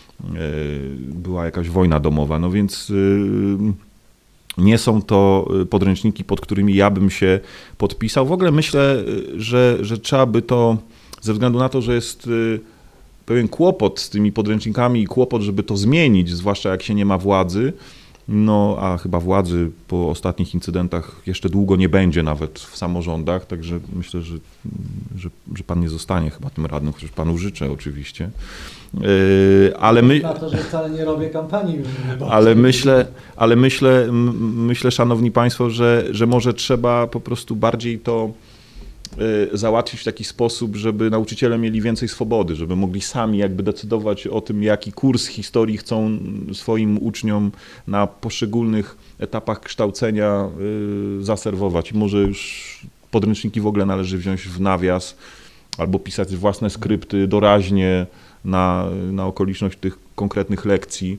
Była jakaś wojna domowa, no więc nie są to podręczniki, pod którymi ja bym się podpisał. W ogóle myślę, że, że trzeba by to, ze względu na to, że jest pewien kłopot z tymi podręcznikami i kłopot, żeby to zmienić, zwłaszcza jak się nie ma władzy, no a chyba władzy po ostatnich incydentach jeszcze długo nie będzie nawet w samorządach, także myślę, że, że, że pan nie zostanie chyba tym radnym, chociaż panu życzę oczywiście. Yy, ale my, na to, że wcale nie robię kampanii. Ale myślę, ale myślę, myślę, szanowni państwo, że, że może trzeba po prostu bardziej to załatwić w taki sposób, żeby nauczyciele mieli więcej swobody, żeby mogli sami jakby decydować o tym, jaki kurs historii chcą swoim uczniom na poszczególnych etapach kształcenia zaserwować. I może już podręczniki w ogóle należy wziąć w nawias albo pisać własne skrypty doraźnie na, na okoliczność tych konkretnych lekcji.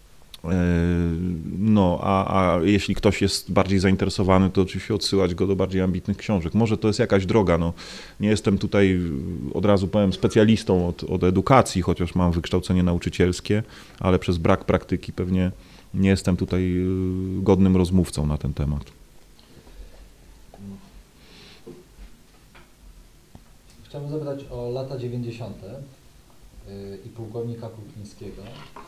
No, a, a jeśli ktoś jest bardziej zainteresowany, to oczywiście odsyłać go do bardziej ambitnych książek. Może to jest jakaś droga, no. Nie jestem tutaj, od razu powiem, specjalistą od, od edukacji, chociaż mam wykształcenie nauczycielskie, ale przez brak praktyki pewnie nie jestem tutaj godnym rozmówcą na ten temat. Chciałbym zapytać o lata dziewięćdziesiąte i pułkownika Kuklińskiego.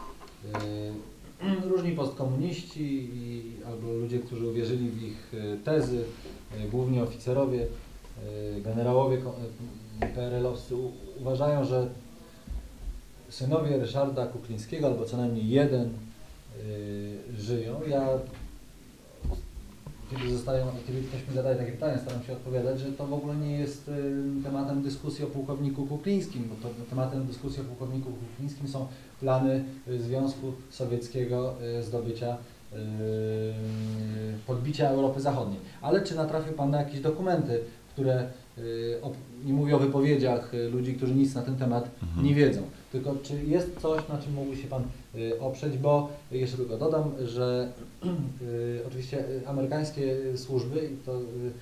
Różni postkomuniści i, albo ludzie, którzy uwierzyli w ich tezy, głównie oficerowie, generałowie P R L-owscy uważają, że synowie Ryszarda Kuklińskiego, albo co najmniej jeden, żyją. Ja, kiedy, zostają, kiedy ktoś mi zadaje takie pytania, staram się odpowiadać, że to w ogóle nie jest tematem dyskusji o pułkowniku Kuklińskim, bo to tematem dyskusji o pułkowniku Kuklińskim są plany Związku Sowieckiego zdobycia, podbicia Europy Zachodniej. Ale czy natrafił pan na jakieś dokumenty, które, nie mówię o wypowiedziach ludzi, którzy nic na ten temat mhm. nie wiedzą, tylko czy jest coś, na czym mógłby się pan oprzeć, bo jeszcze tylko dodam, że oczywiście amerykańskie służby to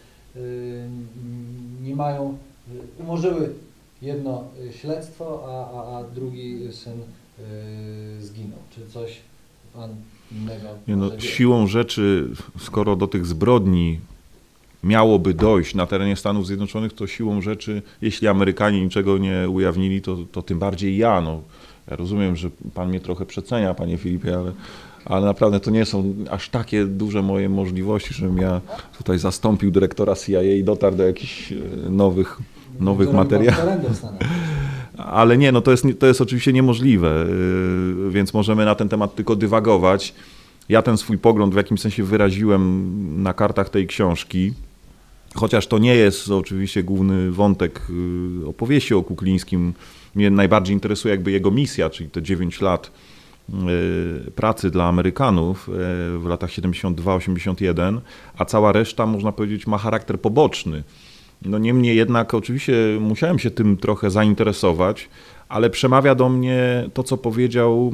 nie mają, umorzyły jedno śledztwo, a, a, a drugi syn zginął. Czy coś pan innego? Nie no, siłą rzeczy, skoro do tych zbrodni miałoby dojść na terenie Stanów Zjednoczonych, to siłą rzeczy, jeśli Amerykanie niczego nie ujawnili, to, to tym bardziej ja. No, ja rozumiem, że pan mnie trochę przecenia, panie Filipie, ale, ale naprawdę to nie są aż takie duże moje możliwości, żebym ja tutaj zastąpił dyrektora C I A i dotarł do jakichś nowych, nowych materiałów. Ale nie, no to jest, to jest oczywiście niemożliwe, więc możemy na ten temat tylko dywagować. Ja ten swój pogląd w jakimś sensie wyraziłem na kartach tej książki. chociaż to nie jest oczywiście główny wątek opowieści o Kuklińskim, mnie najbardziej interesuje jakby jego misja, czyli te dziewięć lat pracy dla Amerykanów w latach siedemdziesiąt dwa osiemdziesiąt jeden, a cała reszta, można powiedzieć, ma charakter poboczny. No niemniej jednak oczywiście musiałem się tym trochę zainteresować, ale przemawia do mnie to, co powiedział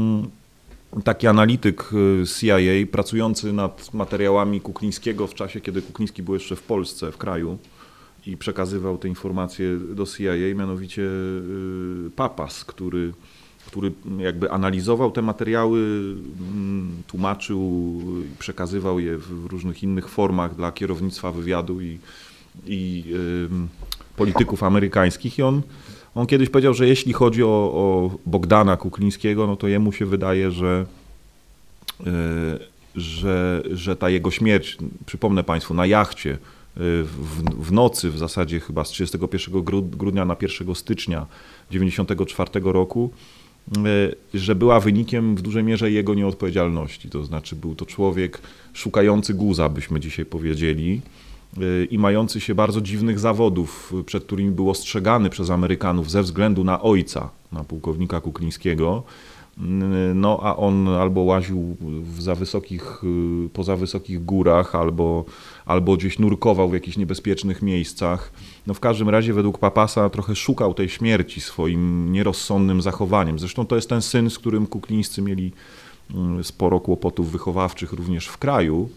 taki analityk C I A pracujący nad materiałami Kuklińskiego w czasie, kiedy Kukliński był jeszcze w Polsce, w kraju i przekazywał te informacje do C I A, mianowicie Pappas, który, który jakby analizował te materiały, tłumaczył, przekazywał je w różnych innych formach dla kierownictwa wywiadu i, i y, polityków amerykańskich i on On kiedyś powiedział, że jeśli chodzi o, o Bogdana Kuklińskiego, no to jemu się wydaje, że, yy, że, że ta jego śmierć, przypomnę Państwu, na jachcie yy, w, w nocy w zasadzie chyba z trzydziestego pierwszego grudnia na pierwszego stycznia dziewięćdziesiątego czwartego roku, yy, że była wynikiem w dużej mierze jego nieodpowiedzialności. To znaczy był to człowiek szukający guza, byśmy dzisiaj powiedzieli, i mający się bardzo dziwnych zawodów, przed którymi był ostrzegany przez Amerykanów ze względu na ojca, na pułkownika Kuklińskiego. No a on albo łaził w za wysokich, poza wysokich górach, albo, albo gdzieś nurkował w jakichś niebezpiecznych miejscach. No w każdym razie według Pappasa trochę szukał tej śmierci swoim nierozsądnym zachowaniem. Zresztą to jest ten syn, z którym Kuklińscy mieli sporo kłopotów wychowawczych również w kraju.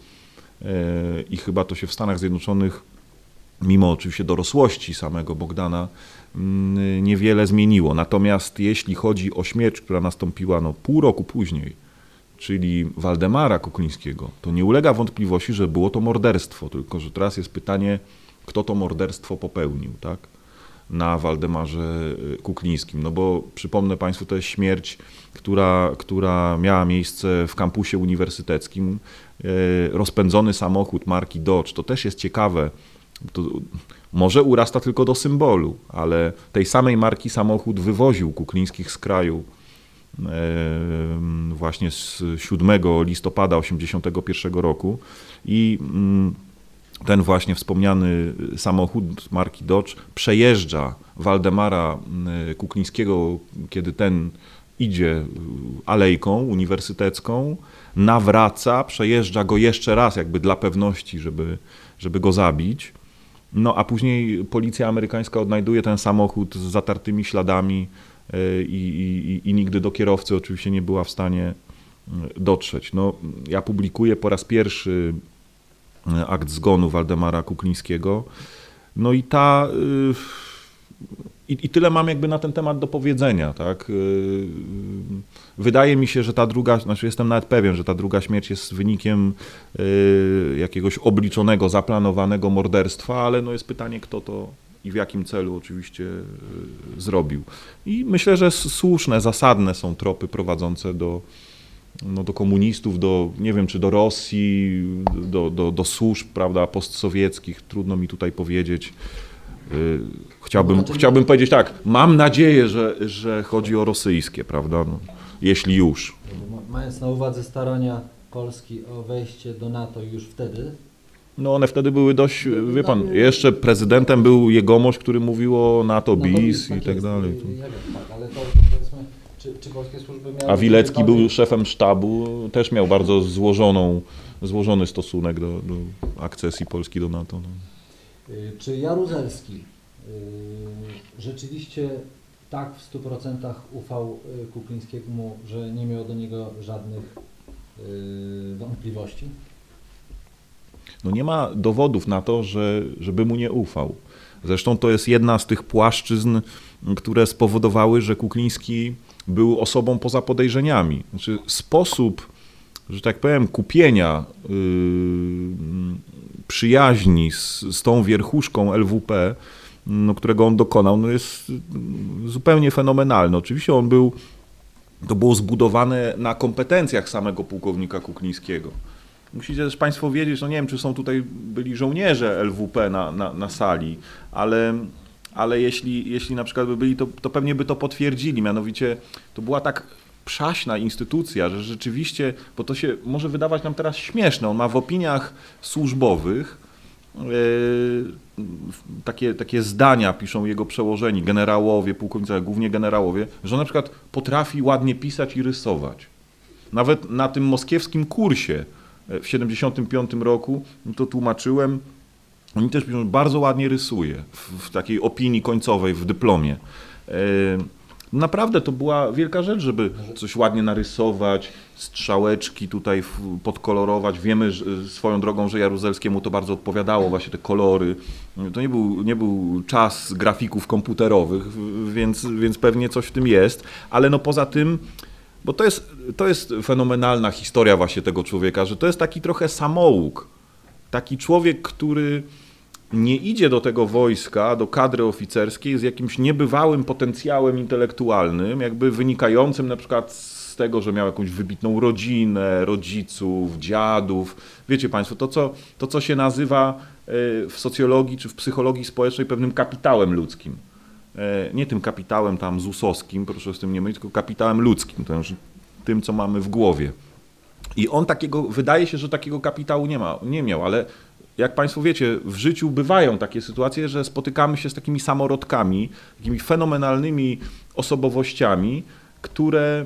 I chyba to się w Stanach Zjednoczonych, mimo oczywiście dorosłości samego Bogdana, niewiele zmieniło. Natomiast jeśli chodzi o śmierć, która nastąpiła no, pół roku później, czyli Waldemara Kuklińskiego, to nie ulega wątpliwości, że było to morderstwo, tylko że teraz jest pytanie, kto to morderstwo popełnił, tak? Na Waldemarze Kuklińskim. No bo przypomnę Państwu, to jest śmierć, która, która miała miejsce w kampusie uniwersyteckim. Rozpędzony samochód marki Dodge, to też jest ciekawe, to może urasta tylko do symbolu, ale tej samej marki samochód wywoził Kuklińskich z kraju właśnie z siódmego listopada osiemdziesiątego pierwszego roku i ten właśnie wspomniany samochód marki Dodge przejeżdża Waldemara Kuklińskiego, kiedy ten idzie alejką uniwersytecką, nawraca, przejeżdża go jeszcze raz jakby dla pewności, żeby, żeby go zabić. No a później policja amerykańska odnajduje ten samochód z zatartymi śladami i, i, i nigdy do kierowcy oczywiście nie była w stanie dotrzeć. No, ja publikuję po raz pierwszy akt zgonu Waldemara Kuklińskiego. No i ta... I, I tyle mam jakby na ten temat do powiedzenia, tak. Wydaje mi się, że ta druga, znaczy jestem nawet pewien, że ta druga śmierć jest wynikiem jakiegoś obliczonego, zaplanowanego morderstwa, ale no jest pytanie, kto to i w jakim celu oczywiście zrobił. I myślę, że słuszne, zasadne są tropy prowadzące do, no, do komunistów, do, nie wiem, czy do Rosji, do, do, do służb, prawda, postsowieckich, trudno mi tutaj powiedzieć. Chciałbym, chciałbym powiedzieć tak, mam nadzieję, że, że chodzi o rosyjskie, prawda, no, jeśli już. Mając na uwadze starania Polski o wejście do NATO już wtedy? No one wtedy były dość, wie pan, jeszcze prezydentem był jegomość, który mówił o NATO bis i tak dalej. Tak, ale to powiedzmy, czy, czy polskie służby miały... A Wilecki był szefem sztabu, też miał bardzo złożoną, złożony stosunek do, do akcesji Polski do NATO. No. Czy Jaruzelski rzeczywiście tak w stu procentach ufał Kuklińskiemu, że nie miał do niego żadnych wątpliwości? No nie ma dowodów na to, że, żeby mu nie ufał. Zresztą to jest jedna z tych płaszczyzn, które spowodowały, że Kukliński był osobą poza podejrzeniami. Znaczy sposób, że tak powiem, kupienia yy, przyjaźni z, z tą wierchuszką L W P, no, którego on dokonał, no jest zupełnie fenomenalny. Oczywiście on był, to było zbudowane na kompetencjach samego pułkownika Kuklińskiego. Musicie też Państwo wiedzieć, no nie wiem, czy są tutaj byli żołnierze L W P na, na, na sali, ale, ale jeśli, jeśli na przykład by byli, to, to pewnie by to potwierdzili. Mianowicie to była tak przaśna instytucja, że rzeczywiście, bo to się może wydawać nam teraz śmieszne, on ma w opiniach służbowych takie, takie zdania piszą jego przełożeni, generałowie, pułkownicy, głównie generałowie, że on na przykład potrafi ładnie pisać i rysować. Nawet na tym moskiewskim kursie w siedemdziesiątym piątym roku, to tłumaczyłem, oni też piszą, że bardzo ładnie rysuje w, w takiej opinii końcowej, w dyplomie. Naprawdę to była wielka rzecz, żeby coś ładnie narysować, strzałeczki tutaj podkolorować. Wiemy że, swoją drogą, że Jaruzelskiemu to bardzo odpowiadało, właśnie te kolory. To nie był, nie był czas grafików komputerowych, więc, więc pewnie coś w tym jest, ale no poza tym, bo to jest, to jest fenomenalna historia właśnie tego człowieka, że to jest taki trochę samouk, taki człowiek, który nie idzie do tego wojska, do kadry oficerskiej z jakimś niebywałym potencjałem intelektualnym, jakby wynikającym na przykład z tego, że miał jakąś wybitną rodzinę, rodziców, dziadów. Wiecie Państwo, to co, to co się nazywa w socjologii czy w psychologii społecznej pewnym kapitałem ludzkim. Nie tym kapitałem tam zusowskim, proszę z tym nie mylić, tylko kapitałem ludzkim, to znaczy tym, co mamy w głowie. I on takiego, wydaje się, że takiego kapitału nie ma, nie miał, ale jak Państwo wiecie, w życiu bywają takie sytuacje, że spotykamy się z takimi samorodkami, takimi fenomenalnymi osobowościami, które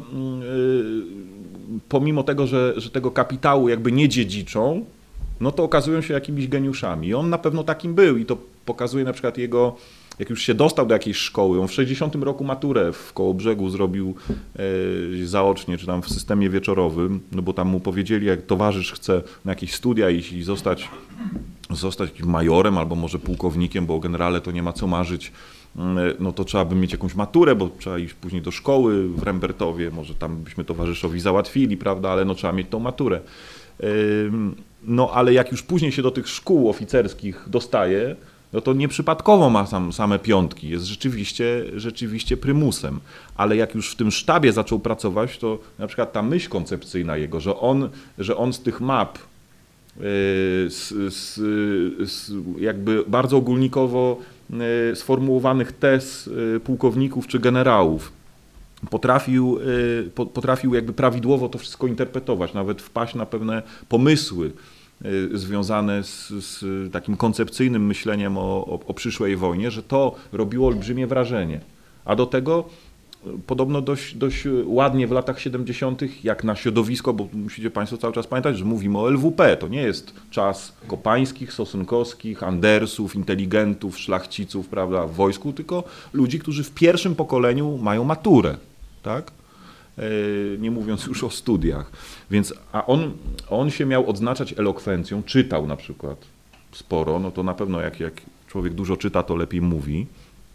pomimo tego, że, że tego kapitału jakby nie dziedziczą, no to okazują się jakimiś geniuszami. I on na pewno takim był i to pokazuje na przykład jego, jak już się dostał do jakiejś szkoły, on w sześćdziesiątym roku maturę w Kołobrzegu zrobił e, zaocznie, czy tam w systemie wieczorowym, no bo tam mu powiedzieli, jak towarzysz chce na jakieś studia iść i zostać, zostać jakimś majorem albo może pułkownikiem, bo o generale to nie ma co marzyć, no to trzeba by mieć jakąś maturę, bo trzeba iść później do szkoły w Rembertowie, może tam byśmy towarzyszowi załatwili, prawda, ale no trzeba mieć tą maturę. No ale jak już później się do tych szkół oficerskich dostaje, no to nieprzypadkowo ma sam, same piątki, jest rzeczywiście, rzeczywiście prymusem. Ale jak już w tym sztabie zaczął pracować, to na przykład ta myśl koncepcyjna jego, że on, że on z tych map, z, z, z jakby bardzo ogólnikowo sformułowanych tez pułkowników czy generałów, potrafił, potrafił jakby prawidłowo to wszystko interpretować, nawet wpaść na pewne pomysły związane z, z takim koncepcyjnym myśleniem o, o, o przyszłej wojnie, że to robiło olbrzymie wrażenie. A do tego podobno dość, dość ładnie w latach siedemdziesiątych, jak na środowisko, bo musicie Państwo cały czas pamiętać, że mówimy o L W P, to nie jest czas Kopańskich, Sosunkowskich, Andersów, inteligentów, szlachciców, prawda, w wojsku, tylko ludzi, którzy w pierwszym pokoleniu mają maturę, tak? Nie mówiąc już o studiach. Więc, a on, on się miał odznaczać elokwencją, czytał na przykład sporo, no to na pewno jak, jak człowiek dużo czyta, to lepiej mówi.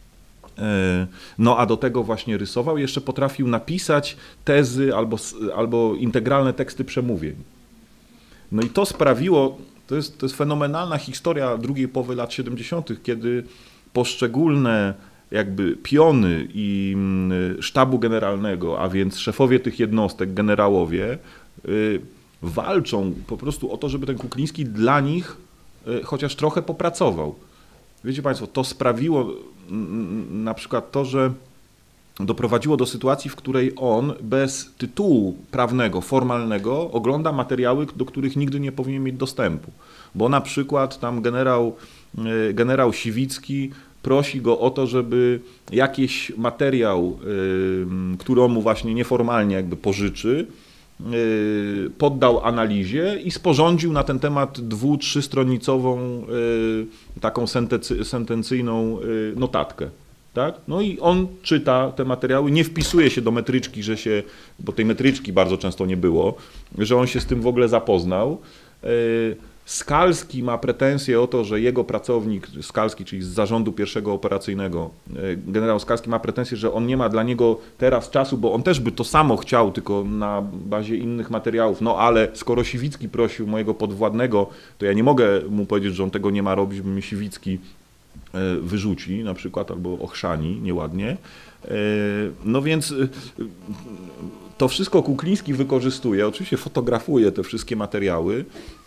No a do tego właśnie rysował, jeszcze potrafił napisać tezy albo, albo integralne teksty przemówień. No i to sprawiło, to jest, to jest fenomenalna historia drugiej połowy lat siedemdziesiątych, kiedy poszczególne jakby piony i sztabu generalnego, a więc szefowie tych jednostek, generałowie, walczą po prostu o to, żeby ten Kukliński dla nich chociaż trochę popracował. Wiecie Państwo, to sprawiło na przykład to, że doprowadziło do sytuacji, w której on bez tytułu prawnego, formalnego ogląda materiały, do których nigdy nie powinien mieć dostępu. Bo na przykład tam generał, generał Siwicki prosi go o to, żeby jakiś materiał, który on mu właśnie nieformalnie jakby pożyczy, poddał analizie i sporządził na ten temat dwu-, trzystronicową taką sentencyjną notatkę. Tak? No i on czyta te materiały, nie wpisuje się do metryczki, że się, bo tej metryczki bardzo często nie było, że on się z tym w ogóle zapoznał. Skalski ma pretensje o to, że jego pracownik, Skalski, czyli z zarządu pierwszego operacyjnego, generał Skalski ma pretensje, że on nie ma dla niego teraz czasu, bo on też by to samo chciał, tylko na bazie innych materiałów. No ale skoro Siwicki prosił mojego podwładnego, to ja nie mogę mu powiedzieć, że on tego nie ma robić, bo mi Siwicki wyrzuci na przykład, albo ochrzani nieładnie. No więc to wszystko Kukliński wykorzystuje, oczywiście fotografuje te wszystkie materiały,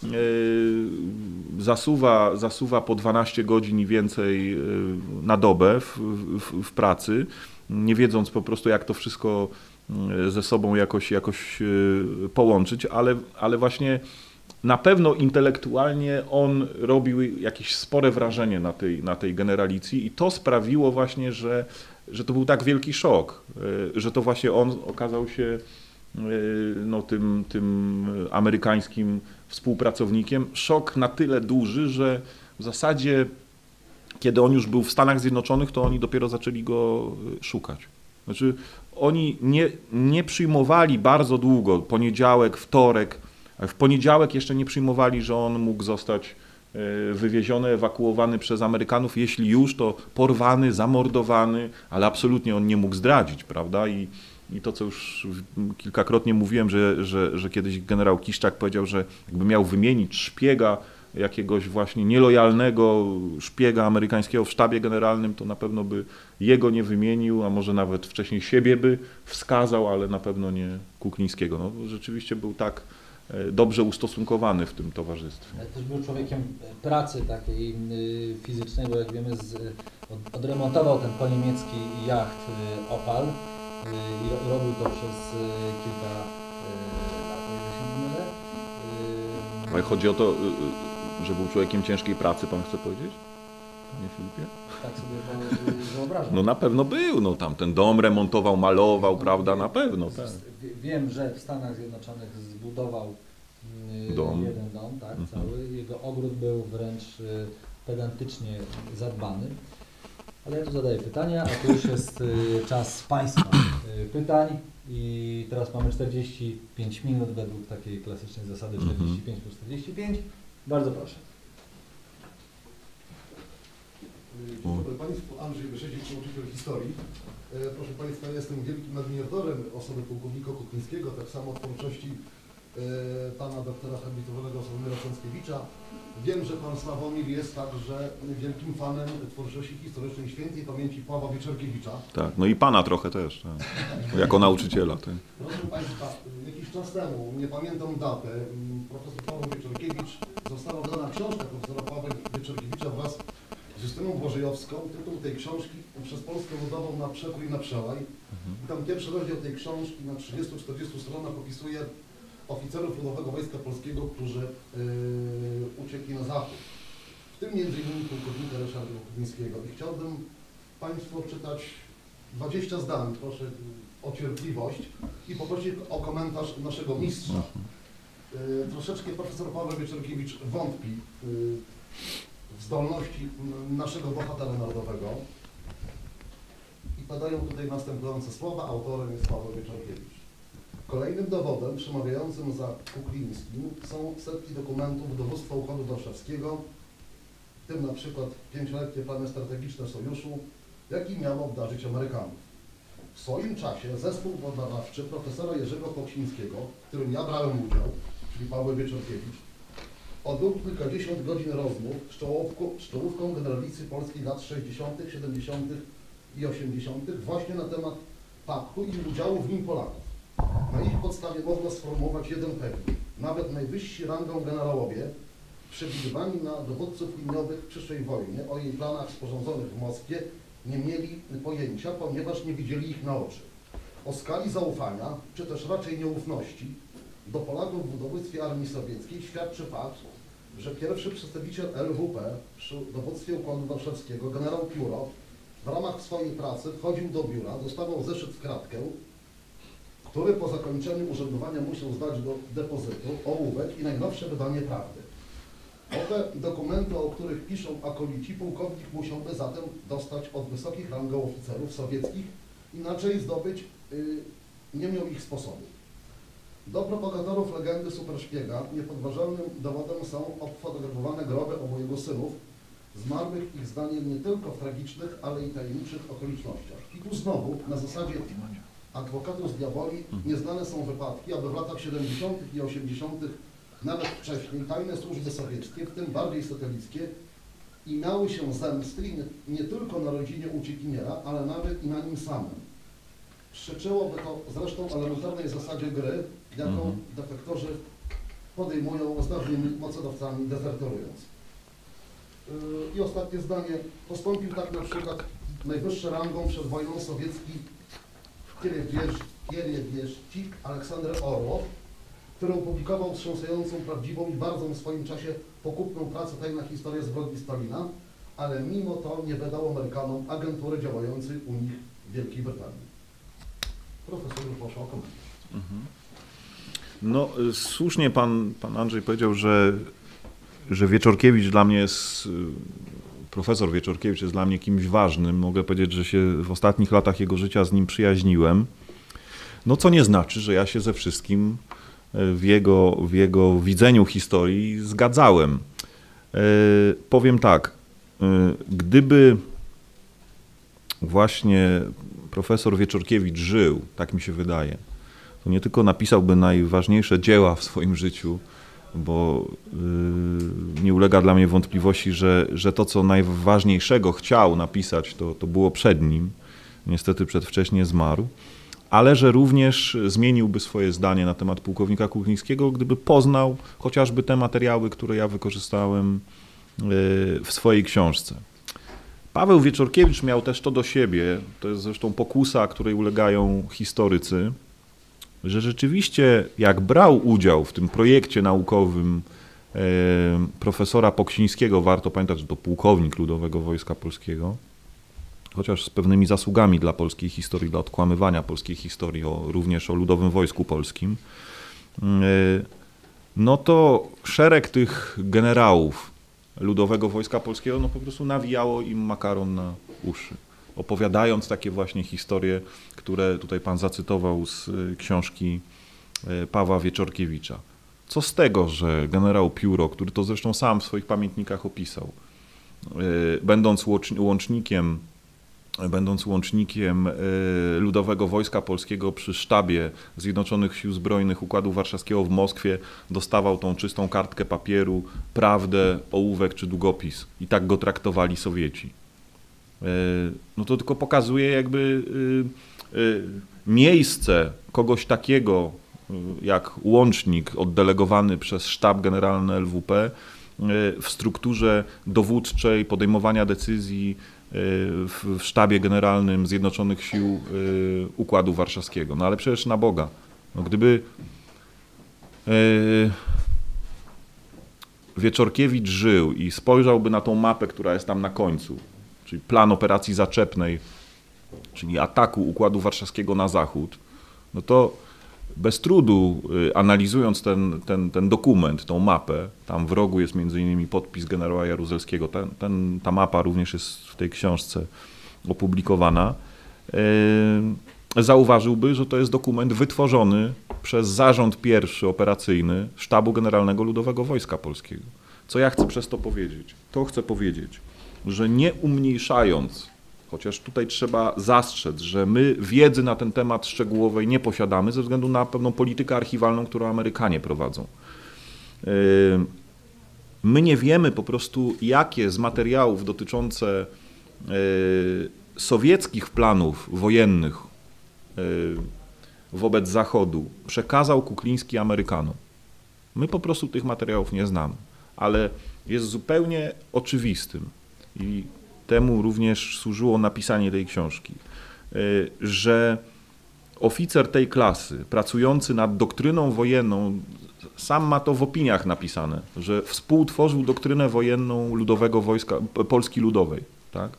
zasuwa, zasuwa po dwanaście godzin i więcej na dobę w, w, w pracy, nie wiedząc po prostu, jak to wszystko ze sobą jakoś, jakoś połączyć, ale, ale właśnie na pewno intelektualnie on robił jakieś spore wrażenie na tej, na tej generalicji i to sprawiło właśnie, że, że to był tak wielki szok, że to właśnie on okazał się no, tym, tym amerykańskim współpracownikiem. Szok na tyle duży, że w zasadzie kiedy on już był w Stanach Zjednoczonych, to oni dopiero zaczęli go szukać. Znaczy oni nie, nie przyjmowali bardzo długo, poniedziałek, wtorek, w poniedziałek jeszcze nie przyjmowali, że on mógł zostać wywieziony, ewakuowany przez Amerykanów, jeśli już, to porwany, zamordowany, ale absolutnie on nie mógł zdradzić, prawda? I, i to, co już kilkakrotnie mówiłem, że, że, że kiedyś generał Kiszczak powiedział, że jakby miał wymienić szpiega, jakiegoś właśnie nielojalnego szpiega amerykańskiego w sztabie generalnym, to na pewno by jego nie wymienił, a może nawet wcześniej siebie by wskazał, ale na pewno nie Kuklińskiego. No, rzeczywiście był tak dobrze ustosunkowany w tym towarzystwie. Ale też był człowiekiem pracy takiej fizycznej, bo jak wiemy z, od, odremontował ten poniemiecki jacht Opal i robił to przez kilka lat, o ile się nie mylę. Ale chodzi o to, że był człowiekiem ciężkiej pracy, pan chce powiedzieć, panie Filipie? Tak sobie wyobrażam. No na pewno był, no tam ten dom remontował, malował, prawda, na pewno. Tak. Wiem, że w Stanach Zjednoczonych zbudował dom. jeden dom, tak, mhm. cały. Jego ogród był wręcz pedantycznie zadbany. Ale ja tu zadaję pytania, a tu już jest czas Państwa pytań i teraz mamy czterdzieści pięć minut według takiej klasycznej zasady czterdzieści pięć plus czterdzieści pięć. Bardzo proszę. Dzień dobry Państwu, Andrzej Wyszycik, nauczyciel historii. Proszę Państwa, jestem wielkim admiratorem osoby pułkownika Kuklińskiego, tak samo twórczości pana doktora habilitowanego Sławomira Cąckiewicza. Wiem, że pan Sławomir jest także wielkim fanem twórczości historycznej świętej pamięci Pawła Wieczorkiewicza. Tak, no i pana trochę też, tak. Jako nauczyciela. Tak. Proszę Państwa, jakiś czas temu, nie pamiętam datę, profesor Paweł Wieczorkiewicz, została wydana książka profesora Pawła Wieczorkiewicza wraz z Justyną Błażejowską. Tytuł tej książki przez Polskę ludował na przekór i na przełaj. I tam pierwszy rozdział tej książki na trzydziestu czterdziestu stronach opisuje oficerów Ludowego Wojska Polskiego, którzy yy, uciekli na zachód. W tym między innymi pułkownika Ryszarda Kuklińskiego. I chciałbym Państwu odczytać dwadzieścia zdań, proszę o cierpliwość i poprosić o komentarz naszego mistrza. Yy, troszeczkę profesor Paweł Wieczorkiewicz wątpi yy, w zdolności naszego bohatera narodowego. I padają tutaj następujące słowa, autorem jest Paweł Wieczorkiewicz. Kolejnym dowodem przemawiającym za Kuklińskim są setki dokumentów dowództwa Układu Warszawskiego, w tym na przykład pięcioletnie plany strategiczne Sojuszu, jaki miał obdarzyć Amerykanów. W swoim czasie zespół badawczy profesora Jerzego Koksińskiego, w którym ja brałem udział, czyli Paweł Wieczorkiewicz, odbył kilkadziesiąt godzin rozmów z czołówką, z czołówką generalicji polskiej lat sześćdziesiątych, siedemdziesiątych i osiemdziesiątych właśnie na temat paktu i udziału w nim Polaków. Na ich podstawie można sformułować jeden pewnik. Nawet najwyżsi rangą generałowie, przewidywani na dowódców liniowych w przyszłej wojnie, o jej planach sporządzonych w Moskwie, nie mieli pojęcia, ponieważ nie widzieli ich na oczy. O skali zaufania, czy też raczej nieufności do Polaków w dowództwie armii sowieckiej świadczy fakt, że pierwszy przedstawiciel L W P przy dowództwie Układu Warszawskiego, generał Pióro, w ramach swojej pracy wchodził do biura, dostawał zeszyt w kratkę, który po zakończeniu urzędowania musiał zdać do depozytu, ołówek i najnowsze wydanie prawdy. Owe dokumenty, o których piszą akolici, pułkownik musiałby zatem dostać od wysokich rangą oficerów sowieckich, inaczej zdobyć yy, nie miał ich sposobu. Do propagatorów legendy superszpiega niepodważalnym dowodem są obfotografowane groby obu jego synów, zmarłych ich zdaniem nie tylko w tragicznych, ale i tajemniczych okolicznościach. I tu znowu, na zasadzie adwokatus diaboli, nieznane są wypadki, aby w latach siedemdziesiątych i osiemdziesiątych, nawet wcześniej, tajne służby sowieckie, w tym bardziej satelickie, i miały się zemsty nie, nie tylko na rodzinie uciekiniera, ale nawet i na nim samym. Przeczyłoby to zresztą elementarnej zasadzie gry, jaką mm-hmm. defektorzy podejmują z dawnymi mocodawcami, dezerterując. Yy, I ostatnie zdanie. Postąpił tak na przykład najwyższy rangą przed wojną sowiecki Kieriewieszcik Aleksander Orłow, który opublikował wstrząsającą, prawdziwą i bardzo w swoim czasie pokutną pracę Tajna historia zbrodni Stalina, ale mimo to nie wydał Amerykanom agentury działającej u nich w Wielkiej Brytanii. Profesor proszę o komentarz. Mhm. No słusznie pan, pan Andrzej powiedział, że, że Wieczorkiewicz dla mnie jest, profesor Wieczorkiewicz jest dla mnie kimś ważnym. Mogę powiedzieć, że się w ostatnich latach jego życia z nim przyjaźniłem. No co nie znaczy, że ja się ze wszystkim w jego, w jego widzeniu historii zgadzałem. E, powiem tak, e, gdyby właśnie profesor Wieczorkiewicz żył, tak mi się wydaje, to nie tylko napisałby najważniejsze dzieła w swoim życiu, bo y, nie ulega dla mnie wątpliwości, że, że to, co najważniejszego chciał napisać, to, to było przed nim. Niestety przedwcześnie zmarł, ale że również zmieniłby swoje zdanie na temat pułkownika Kuklińskiego, gdyby poznał chociażby te materiały, które ja wykorzystałem y, w swojej książce. Paweł Wieczorkiewicz miał też to do siebie, to jest zresztą pokusa, której ulegają historycy, że rzeczywiście jak brał udział w tym projekcie naukowym e, profesora Poksińskiego, warto pamiętać, że to pułkownik Ludowego Wojska Polskiego, chociaż z pewnymi zasługami dla polskiej historii, dla odkłamywania polskiej historii, o, również o Ludowym Wojsku Polskim, e, no to szereg tych generałów Ludowego Wojska Polskiego no po prostu nawijało im makaron na uszy, opowiadając takie właśnie historie, które tutaj pan zacytował z książki Pawła Wieczorkiewicza. Co z tego, że generał Pióro, który to zresztą sam w swoich pamiętnikach opisał, będąc łącznikiem, będąc łącznikiem Ludowego Wojska Polskiego przy sztabie Zjednoczonych Sił Zbrojnych Układu Warszawskiego w Moskwie, dostawał tą czystą kartkę papieru, prawdę, ołówek czy długopis i tak go traktowali Sowieci. No to tylko pokazuje jakby miejsce kogoś takiego jak łącznik oddelegowany przez sztab generalny L W P w strukturze dowódczej podejmowania decyzji w sztabie generalnym Zjednoczonych Sił Układu Warszawskiego. No ale przecież na Boga, no gdyby Wieczorkiewicz żył i spojrzałby na tą mapę, która jest tam na końcu, czyli plan operacji zaczepnej, czyli ataku Układu Warszawskiego na zachód, no to bez trudu analizując ten, ten, ten dokument, tą mapę, tam w rogu jest między innymi podpis generała Jaruzelskiego, ten, ten, ta mapa również jest w tej książce opublikowana, yy, zauważyłby, że to jest dokument wytworzony przez Zarząd Pierwszy Operacyjny Sztabu Generalnego Ludowego Wojska Polskiego. Co ja chcę przez to powiedzieć? To chcę powiedzieć, że nie umniejszając, chociaż tutaj trzeba zastrzec, że my wiedzy na ten temat szczegółowej nie posiadamy ze względu na pewną politykę archiwalną, którą Amerykanie prowadzą. My nie wiemy po prostu, jakie z materiałów dotyczące sowieckich planów wojennych wobec Zachodu przekazał Kukliński Amerykanom. My po prostu tych materiałów nie znamy, ale jest zupełnie oczywistym i temu również służyło napisanie tej książki, że oficer tej klasy, pracujący nad doktryną wojenną, sam ma to w opiniach napisane, że współtworzył doktrynę wojenną Ludowego Wojska, Polski Ludowej, tak?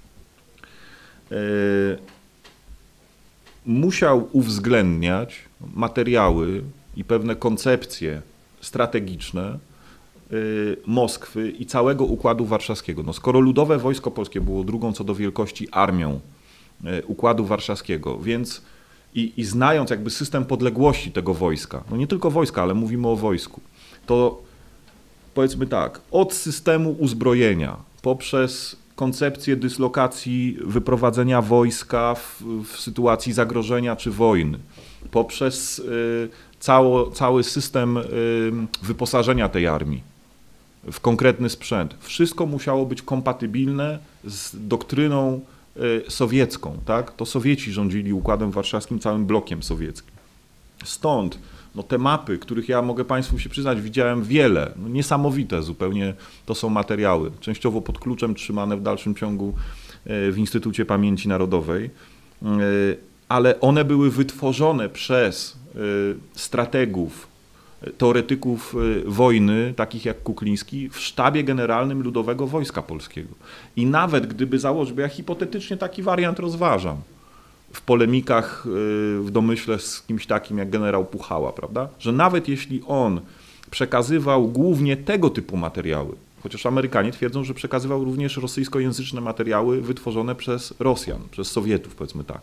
Musiał uwzględniać materiały i pewne koncepcje strategiczne Moskwy i całego Układu Warszawskiego. No, skoro Ludowe Wojsko Polskie było drugą co do wielkości armią Układu Warszawskiego, więc i, i znając jakby system podległości tego wojska, no nie tylko wojska, ale mówimy o wojsku, to powiedzmy tak, od systemu uzbrojenia poprzez koncepcję dyslokacji, wyprowadzenia wojska w, w sytuacji zagrożenia czy wojny, poprzez y, cało, cały system y, wyposażenia tej armii w konkretny sprzęt. Wszystko musiało być kompatybilne z doktryną y, sowiecką, tak? To Sowieci rządzili Układem Warszawskim, całym blokiem sowieckim. Stąd no, te mapy, których ja mogę Państwu się przyznać, widziałem wiele, no, niesamowite zupełnie to są materiały, częściowo pod kluczem trzymane w dalszym ciągu w Instytucie Pamięci Narodowej, ale one były wytworzone przez strategów teoretyków wojny, takich jak Kukliński, w sztabie generalnym Ludowego Wojska Polskiego. I nawet gdyby założyć, bo ja hipotetycznie taki wariant rozważam, w polemikach, w domyśle z kimś takim jak generał Puchała, prawda? Że nawet jeśli on przekazywał głównie tego typu materiały, chociaż Amerykanie twierdzą, że przekazywał również rosyjskojęzyczne materiały wytworzone przez Rosjan, przez Sowietów, powiedzmy tak.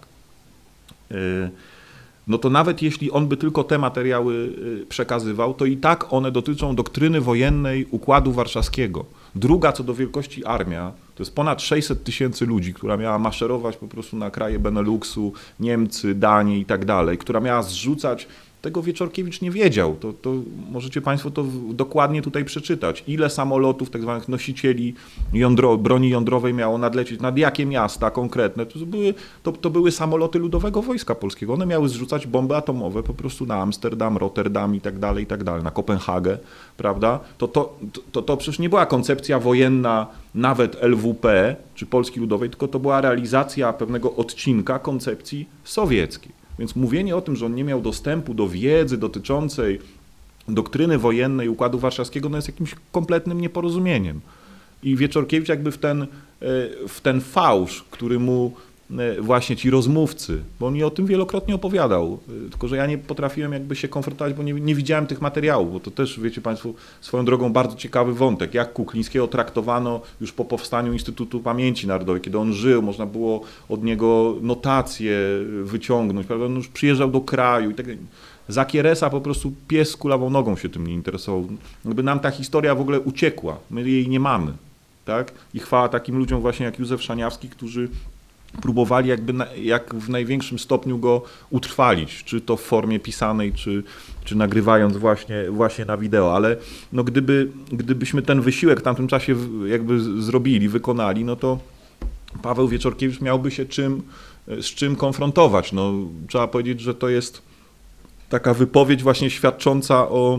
No to nawet jeśli on by tylko te materiały przekazywał, to i tak one dotyczą doktryny wojennej Układu Warszawskiego. Druga co do wielkości armia, to jest ponad sześćset tysięcy ludzi, która miała maszerować po prostu na kraje Beneluxu, Niemcy, Danię i tak dalej, która miała zrzucać. Tego Wieczorkiewicz nie wiedział, to, to możecie Państwo to dokładnie tutaj przeczytać. Ile samolotów, tak zwanych nosicieli jądro, broni jądrowej miało nadlecieć, nad jakie miasta konkretne. To były, to, to były samoloty Ludowego Wojska Polskiego. One miały zrzucać bomby atomowe po prostu na Amsterdam, Rotterdam i tak dalej, i tak dalej, na Kopenhagę, prawda? To, to, to, to przecież nie była koncepcja wojenna nawet L W P czy Polski Ludowej, tylko to była realizacja pewnego odcinka koncepcji sowieckiej. Więc mówienie o tym, że on nie miał dostępu do wiedzy dotyczącej doktryny wojennej Układu Warszawskiego, no jest jakimś kompletnym nieporozumieniem. I Wieczorkiewicz jakby w ten, w ten fałsz, który mu właśnie ci rozmówcy, bo on mi o tym wielokrotnie opowiadał, tylko że ja nie potrafiłem jakby się konfrontować, bo nie, nie widziałem tych materiałów, bo to też, wiecie Państwo, swoją drogą bardzo ciekawy wątek, jak Kuklińskiego traktowano już po powstaniu Instytutu Pamięci Narodowej, kiedy on żył, można było od niego notacje wyciągnąć, prawda? On już przyjeżdżał do kraju i tak dalej. Za Kieresa po prostu pies z kulawą nogą się tym nie interesował. Jakby nam ta historia w ogóle uciekła, my jej nie mamy, tak? I chwała takim ludziom właśnie jak Józef Szaniawski, którzy próbowali jakby na, jak w największym stopniu go utrwalić, czy to w formie pisanej, czy, czy nagrywając właśnie, właśnie na wideo, ale no gdyby, gdybyśmy ten wysiłek w tamtym czasie jakby zrobili, wykonali, no to Paweł Wieczorkiewicz miałby się czym, z czym konfrontować. No, trzeba powiedzieć, że to jest taka wypowiedź właśnie świadcząca o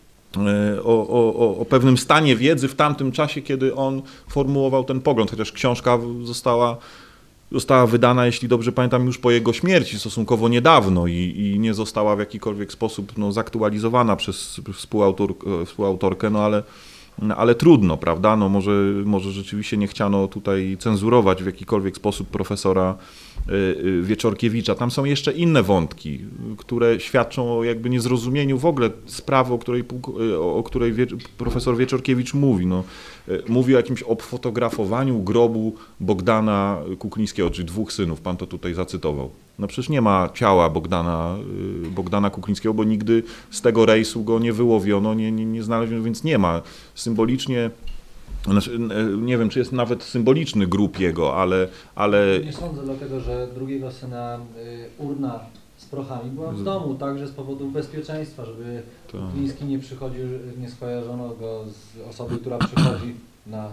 O, o, o pewnym stanie wiedzy w tamtym czasie, kiedy on formułował ten pogląd, chociaż książka została, została wydana, jeśli dobrze pamiętam, już po jego śmierci, stosunkowo niedawno i, i nie została w jakikolwiek sposób no, zaktualizowana przez współautor, współautorkę, no ale, ale trudno, prawda? No może, może rzeczywiście nie chciano tutaj cenzurować w jakikolwiek sposób profesora Wieczorkiewicza. Tam są jeszcze inne wątki, które świadczą o jakby niezrozumieniu w ogóle sprawy, o której, o której wie, profesor Wieczorkiewicz mówi. No, mówi o jakimś obfotografowaniu grobu Bogdana Kuklińskiego, czyli dwóch synów, pan to tutaj zacytował. No przecież nie ma ciała Bogdana, Bogdana Kuklińskiego, bo nigdy z tego rejsu go nie wyłowiono, nie, nie, nie znaleziono, więc nie ma. Symbolicznie, znaczy, nie wiem, czy jest nawet symboliczny grób jego, ale... ale... Nie sądzę, dlatego że drugiego syna urna z prochami była w domu, także z powodów bezpieczeństwa, żeby to... Kukliński nie przychodził, nie skojarzono go z osoby, która przychodzi na,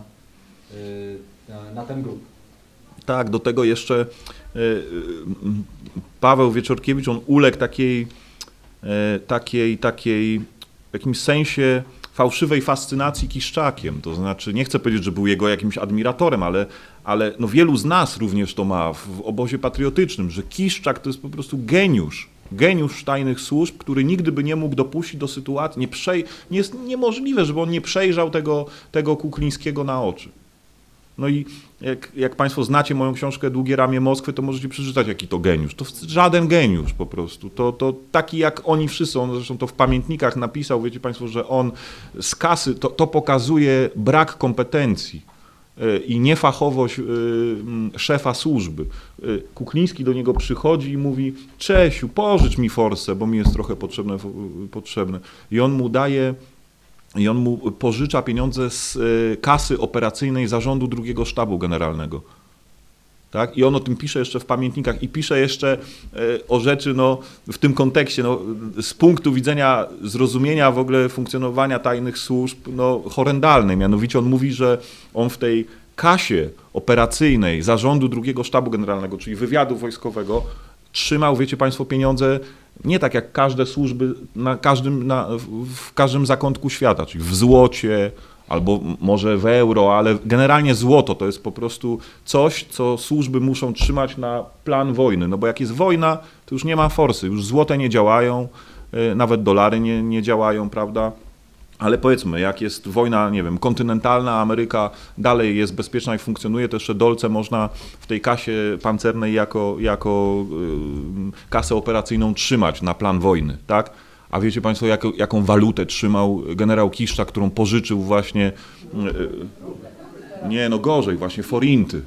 na, na ten grób. Tak, do tego jeszcze Paweł Wieczorkiewicz, on uległ takiej, takiej, takiej w jakimś sensie fałszywej fascynacji Kiszczakiem, to znaczy, nie chcę powiedzieć, że był jego jakimś admiratorem, ale, ale no wielu z nas również to ma w obozie patriotycznym, że Kiszczak to jest po prostu geniusz, geniusz tajnych służb, który nigdy by nie mógł dopuścić do sytuacji, nie, przej, nie jest niemożliwe, żeby on nie przejrzał tego, tego Kuklińskiego na oczy. No i jak, jak Państwo znacie moją książkę Długie ramię Moskwy, to możecie przeczytać, jaki to geniusz. To żaden geniusz po prostu. To, to taki jak oni wszyscy, on zresztą to w pamiętnikach napisał, wiecie Państwo, że on z kasy, to, to pokazuje brak kompetencji i niefachowość szefa służby. Kukliński do niego przychodzi i mówi: Czesiu, pożycz mi forsę, bo mi jest trochę potrzebne. potrzebne. I on mu daje... I on mu pożycza pieniądze z kasy operacyjnej Zarządu drugiego Sztabu Generalnego. Tak? I on o tym pisze jeszcze w pamiętnikach i pisze jeszcze o rzeczy no, w tym kontekście, no, z punktu widzenia zrozumienia w ogóle funkcjonowania tajnych służb no, horrendalnej. Mianowicie on mówi, że on w tej kasie operacyjnej Zarządu drugiego Sztabu Generalnego, czyli wywiadu wojskowego, trzymał, wiecie Państwo, pieniądze nie tak jak każde służby na każdym, na, w każdym zakątku świata, czyli w złocie albo może w euro, ale generalnie złoto to jest po prostu coś, co służby muszą trzymać na plan wojny, no bo jak jest wojna, to już nie ma forsy, już złote nie działają, nawet dolary nie, nie działają, prawda? Ale powiedzmy, jak jest wojna, nie wiem, kontynentalna, Ameryka dalej jest bezpieczna i funkcjonuje, to jeszcze dolce można w tej kasie pancernej jako, jako y, kasę operacyjną trzymać na plan wojny, tak? A wiecie Państwo, jak, jaką walutę trzymał generał Kiszczak, którą pożyczył właśnie, y, nie no gorzej, właśnie forinty.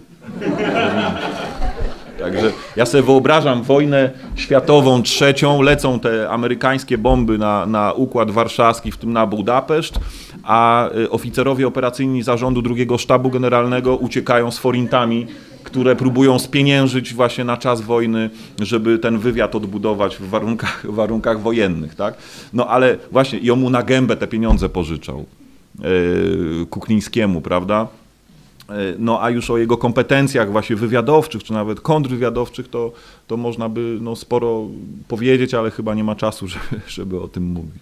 Także ja sobie wyobrażam wojnę światową trzecią, lecą te amerykańskie bomby na, na Układ Warszawski, w tym na Budapeszt, a oficerowie operacyjni zarządu drugiego sztabu generalnego uciekają z forintami, które próbują spieniężyć właśnie na czas wojny, żeby ten wywiad odbudować w warunkach, w warunkach wojennych, tak? No ale właśnie i on mu na gębę te pieniądze pożyczał, yy, Kuklińskiemu, prawda? No a już o jego kompetencjach właśnie wywiadowczych, czy nawet kontrwywiadowczych, to, to można by no, sporo powiedzieć, ale chyba nie ma czasu, żeby, żeby o tym mówić.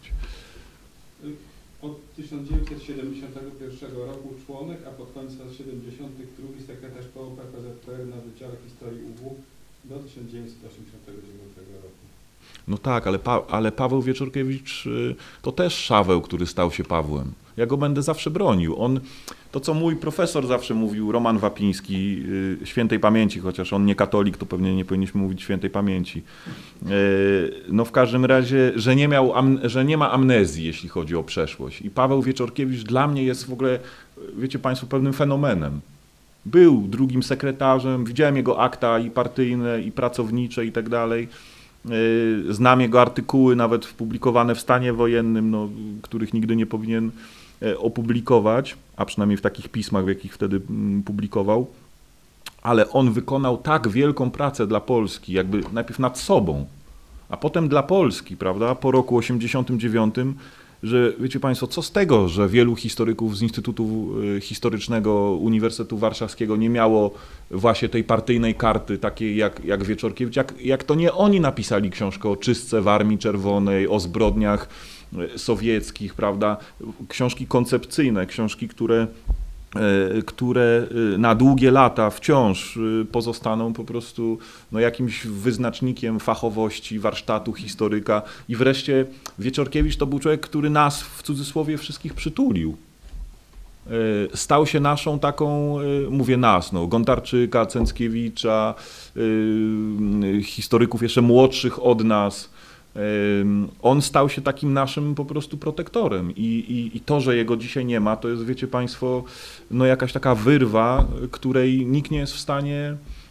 Od tysiąc dziewięćset siedemdziesiątego pierwszego roku członek, a pod koniec lat siedemdziesiątych drugi sekretarz P O P P Z P R na Wydziale Historii U W do tysiąc dziewięćset osiemdziesiątego dziewiątego roku. No tak, ale, pa, ale Paweł Wieczorkiewicz to też Szaweł, który stał się Pawłem. Ja go będę zawsze bronił. On, to co mój profesor zawsze mówił, Roman Wapiński, świętej pamięci, chociaż on nie katolik, to pewnie nie powinniśmy mówić świętej pamięci. No w każdym razie, że nie, miał, że nie ma amnezji, jeśli chodzi o przeszłość. I Paweł Wieczorkiewicz dla mnie jest w ogóle, wiecie Państwo, pewnym fenomenem. Był drugim sekretarzem, widziałem jego akta i partyjne, i pracownicze i tak dalej. Znam jego artykuły, nawet publikowane w stanie wojennym, no, których nigdy nie powinien opublikować, a przynajmniej w takich pismach, w jakich wtedy publikował, ale on wykonał tak wielką pracę dla Polski, jakby najpierw nad sobą, a potem dla Polski, prawda, po roku osiemdziesiątym dziewiątym, że wiecie Państwo, co z tego, że wielu historyków z Instytutu Historycznego Uniwersytetu Warszawskiego nie miało właśnie tej partyjnej karty takiej jak, jak Wieczorkiewicz, jak, jak to nie oni napisali książkę o czystce w Armii Czerwonej, o zbrodniach sowieckich, prawda, książki koncepcyjne, książki, które, które na długie lata wciąż pozostaną po prostu no, jakimś wyznacznikiem fachowości, warsztatu historyka. I wreszcie Wieczorkiewicz to był człowiek, który nas w cudzysłowie wszystkich przytulił. Stał się naszą taką, mówię nas, no, Gontarczyka, Cęckiewicza, historyków jeszcze młodszych od nas. On stał się takim naszym po prostu protektorem I, i, i to, że jego dzisiaj nie ma, to jest, wiecie Państwo, no jakaś taka wyrwa, której nikt nie jest w stanie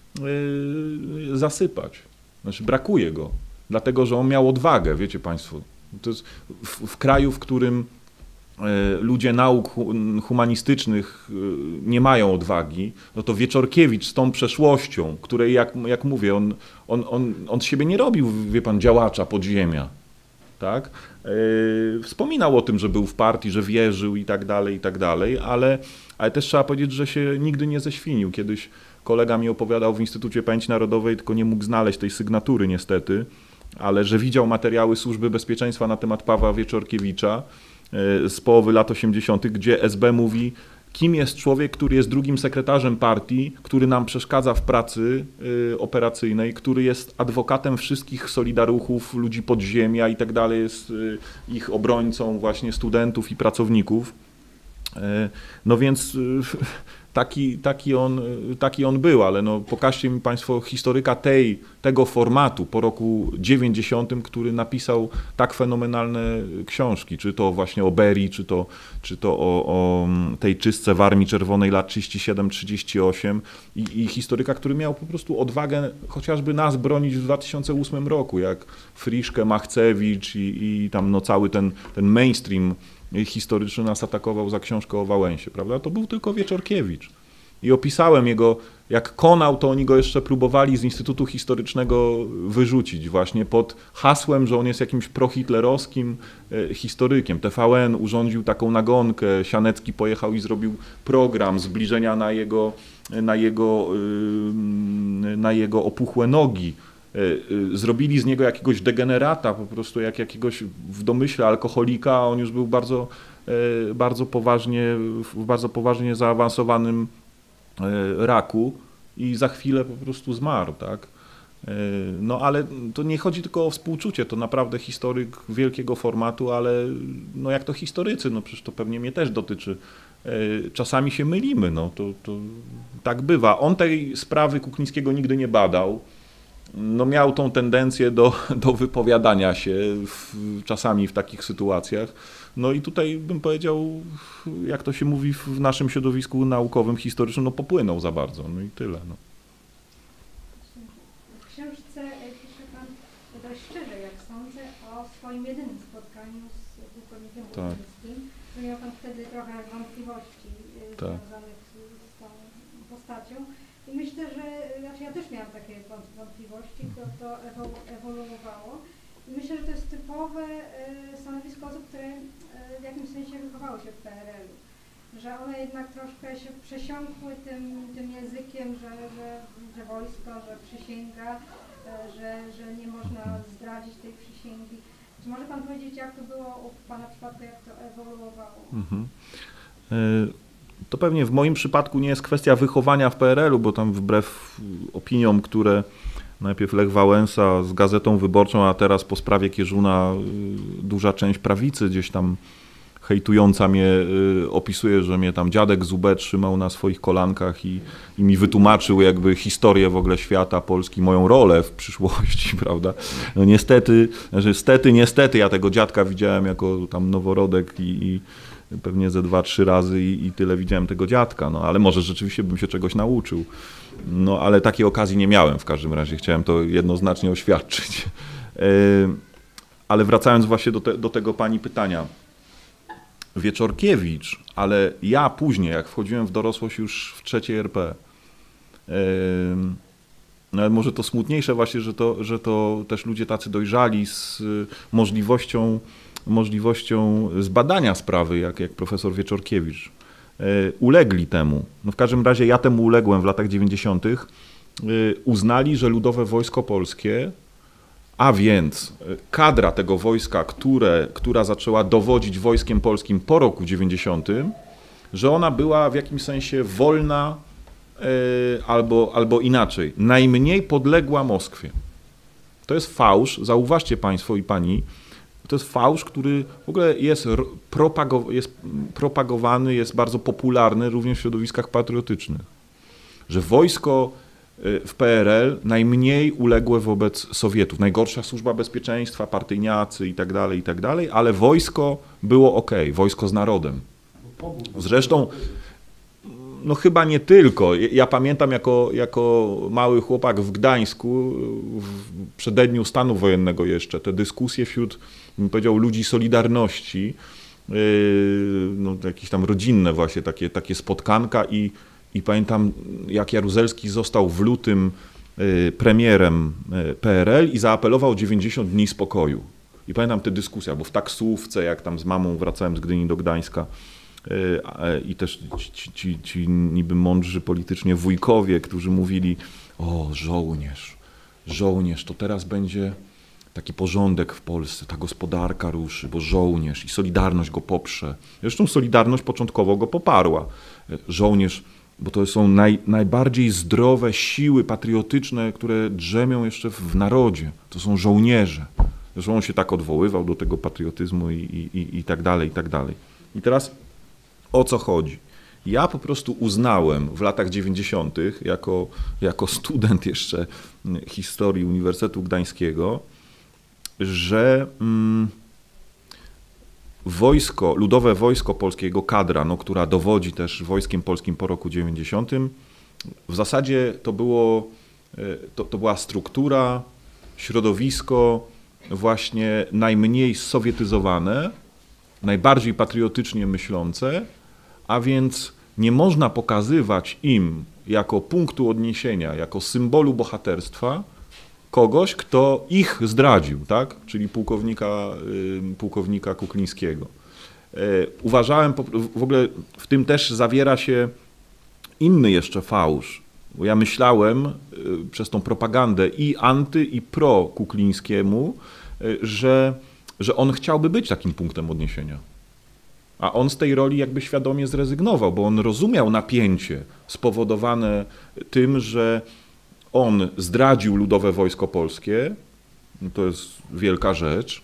y, zasypać. Znaczy brakuje go, dlatego że on miał odwagę, wiecie Państwo. To jest w, w kraju, w którym y, ludzie nauk humanistycznych y, nie mają odwagi, no to Wieczorkiewicz z tą przeszłością, której, jak, jak mówię, on, on, on, on z siebie nie robił, wie pan, działacza podziemia, tak? Yy, wspominał o tym, że był w partii, że wierzył i tak dalej, i tak dalej, ale, ale też trzeba powiedzieć, że się nigdy nie ześwinił. Kiedyś kolega mi opowiadał w Instytucie Pamięci Narodowej, tylko nie mógł znaleźć tej sygnatury niestety, ale że widział materiały Służby Bezpieczeństwa na temat Pawła Wieczorkiewicza yy, z połowy lat osiemdziesiątych, gdzie S B mówi, kim jest człowiek, który jest drugim sekretarzem partii, który nam przeszkadza w pracy y, operacyjnej, który jest adwokatem wszystkich solidaruchów, ludzi podziemia i tak dalej, jest y, ich obrońcą właśnie studentów i pracowników. Y, no więc y, taki, taki, on, taki on był, ale no, pokażcie mi Państwo historyka tej, tego formatu po roku dziewięćdziesiątym, który napisał tak fenomenalne książki, czy to właśnie o Berii, czy to, czy to o, o tej czystce w Armii Czerwonej lat trzydzieści siedem trzydzieści osiem i, i historyka, który miał po prostu odwagę chociażby nas bronić w dwa tysiące ósmym roku, jak Friszke, Machcewicz i, i tam no cały ten, ten mainstream historyczny nas atakował za książkę o Wałęsie, prawda? To był tylko Wieczorkiewicz. I opisałem jego, jak konał, to oni go jeszcze próbowali z Instytutu Historycznego wyrzucić właśnie pod hasłem, że on jest jakimś prohitlerowskim historykiem. T V N urządził taką nagonkę, Sianecki pojechał i zrobił program zbliżenia na jego, na jego, na jego opuchłe nogi. Zrobili z niego jakiegoś degenerata, po prostu jak jakiegoś w domyśle alkoholika, a on już był bardzo, bardzo poważnie, w bardzo poważnie zaawansowanym raku i za chwilę po prostu zmarł, tak? No ale to nie chodzi tylko o współczucie, to naprawdę historyk wielkiego formatu, ale no jak to historycy, no przecież to pewnie mnie też dotyczy. Czasami się mylimy, no to, to tak bywa. On tej sprawy Kuklińskiego nigdy nie badał. No miał tą tendencję do, do wypowiadania się w, czasami w takich sytuacjach. No i tutaj bym powiedział, jak to się mówi w naszym środowisku naukowym, historycznym, no popłynął za bardzo, no i tyle. No. W książce pisze Pan dość szczerze, jak sądzę, o swoim jedynym spotkaniu z pułkownikiem Kuklińskim. Tak. Miał Pan wtedy trochę wątpliwości tak. związanych z, z tą postacią. I myślę, że znaczy ja też miałam takie wątpliwości, to, to ewoluowało. I myślę, że to jest typowe stanowisko osób, które w jakimś sensie wychowały się w P R L u. Że one jednak troszkę się przesiąkły tym, tym językiem, że, że, że wojsko, że przysięga, że, że nie można zdradzić tej przysięgi. Czy może Pan powiedzieć, jak to było w Pana przypadku, jak to ewoluowało? Mhm. Y To pewnie w moim przypadku nie jest kwestia wychowania w P R L u, bo tam wbrew opiniom, które najpierw Lech Wałęsa z Gazetą Wyborczą, a teraz po sprawie Kieżuna duża część prawicy gdzieś tam hejtująca mnie opisuje, że mnie tam dziadek Zubę trzymał na swoich kolankach i, i mi wytłumaczył jakby historię w ogóle świata, Polski, moją rolę w przyszłości, prawda. No niestety, że niestety, niestety ja tego dziadka widziałem jako tam noworodek i, i pewnie ze dwa, trzy razy i, i tyle widziałem tego dziadka, no ale może rzeczywiście bym się czegoś nauczył. No ale takiej okazji nie miałem w każdym razie, chciałem to jednoznacznie oświadczyć. Yy, ale wracając właśnie do, te, do tego pani pytania. Wieczorkiewicz, ale ja później, jak wchodziłem w dorosłość już w trzeciej R P, yy, no ale może to smutniejsze właśnie, że to, że to też ludzie tacy dojrzali z możliwością możliwością zbadania sprawy, jak, jak profesor Wieczorkiewicz, ulegli temu. No w każdym razie ja temu uległem w latach dziewięćdziesiątych. Uznali, że Ludowe Wojsko Polskie, a więc kadra tego wojska, które, która zaczęła dowodzić Wojskiem Polskim po roku dziewięćdziesiątym, że ona była w jakimś sensie wolna albo, albo inaczej, najmniej podległa Moskwie. To jest fałsz, zauważcie Państwo i Pani, to jest fałsz, który w ogóle jest, propago, jest propagowany, jest bardzo popularny również w środowiskach patriotycznych. Że wojsko w P R L najmniej uległe wobec Sowietów. Najgorsza służba bezpieczeństwa, partyjniacy i tak dalej, i tak dalej, ale wojsko było ok, wojsko z narodem. Zresztą, no chyba nie tylko. Ja pamiętam jako, jako mały chłopak w Gdańsku, w przededniu stanu wojennego jeszcze, te dyskusje wśród, bym powiedział, ludzi Solidarności, yy, no, jakieś tam rodzinne właśnie takie, takie spotkanka i, i pamiętam, jak Jaruzelski został w lutym yy, premierem P R L i zaapelował o dziewięćdziesiąt dni spokoju. I pamiętam te dyskusje, bo w taksówce, jak tam z mamą wracałem z Gdyni do Gdańska, i też ci, ci, ci niby mądrzy politycznie wujkowie, którzy mówili: o, żołnierz, żołnierz, to teraz będzie taki porządek w Polsce, ta gospodarka ruszy, bo żołnierz i Solidarność go poprze. Zresztą Solidarność początkowo go poparła. Żołnierz, bo to są naj, najbardziej zdrowe siły patriotyczne, które drzemią jeszcze w narodzie. To są żołnierze. Zresztą on się tak odwoływał do tego patriotyzmu i, i, i, i tak dalej, i tak dalej. I teraz o co chodzi? Ja po prostu uznałem w latach dziewięćdziesiątych jako, jako student jeszcze historii Uniwersytetu Gdańskiego, że mm, wojsko, Ludowe Wojsko Polskiego, kadra, no, która dowodzi też Wojskiem Polskim po roku dziewięćdziesiątym, w zasadzie to, było, to, to była struktura, środowisko właśnie najmniej sowietyzowane, najbardziej patriotycznie myślące, a więc nie można pokazywać im jako punktu odniesienia, jako symbolu bohaterstwa kogoś, kto ich zdradził, tak? Czyli pułkownika, pułkownika Kuklińskiego. Uważałem, w ogóle w tym też zawiera się inny jeszcze fałsz, bo ja myślałem przez tą propagandę i anty, i pro Kuklińskiemu, że, że on chciałby być takim punktem odniesienia. A on z tej roli jakby świadomie zrezygnował, bo on rozumiał napięcie spowodowane tym, że on zdradził Ludowe Wojsko Polskie, to jest wielka rzecz,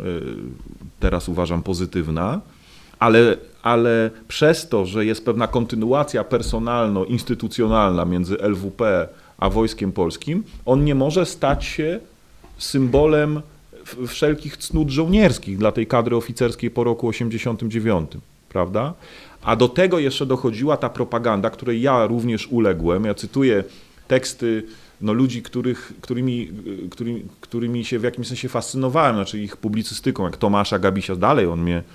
teraz uważam pozytywna, ale, ale przez to, że jest pewna kontynuacja personalno-instytucjonalna między L W P a Wojskiem Polskim, on nie może stać się symbolem wszelkich cnót żołnierskich dla tej kadry oficerskiej po roku osiemdziesiątym dziewiątym, prawda? A do tego jeszcze dochodziła ta propaganda, której ja również uległem. Ja cytuję teksty no, ludzi, których, którymi, którymi, którymi się w jakimś sensie fascynowałem, znaczy ich publicystyką, jak Tomasza Gabisia. Dalej on mnie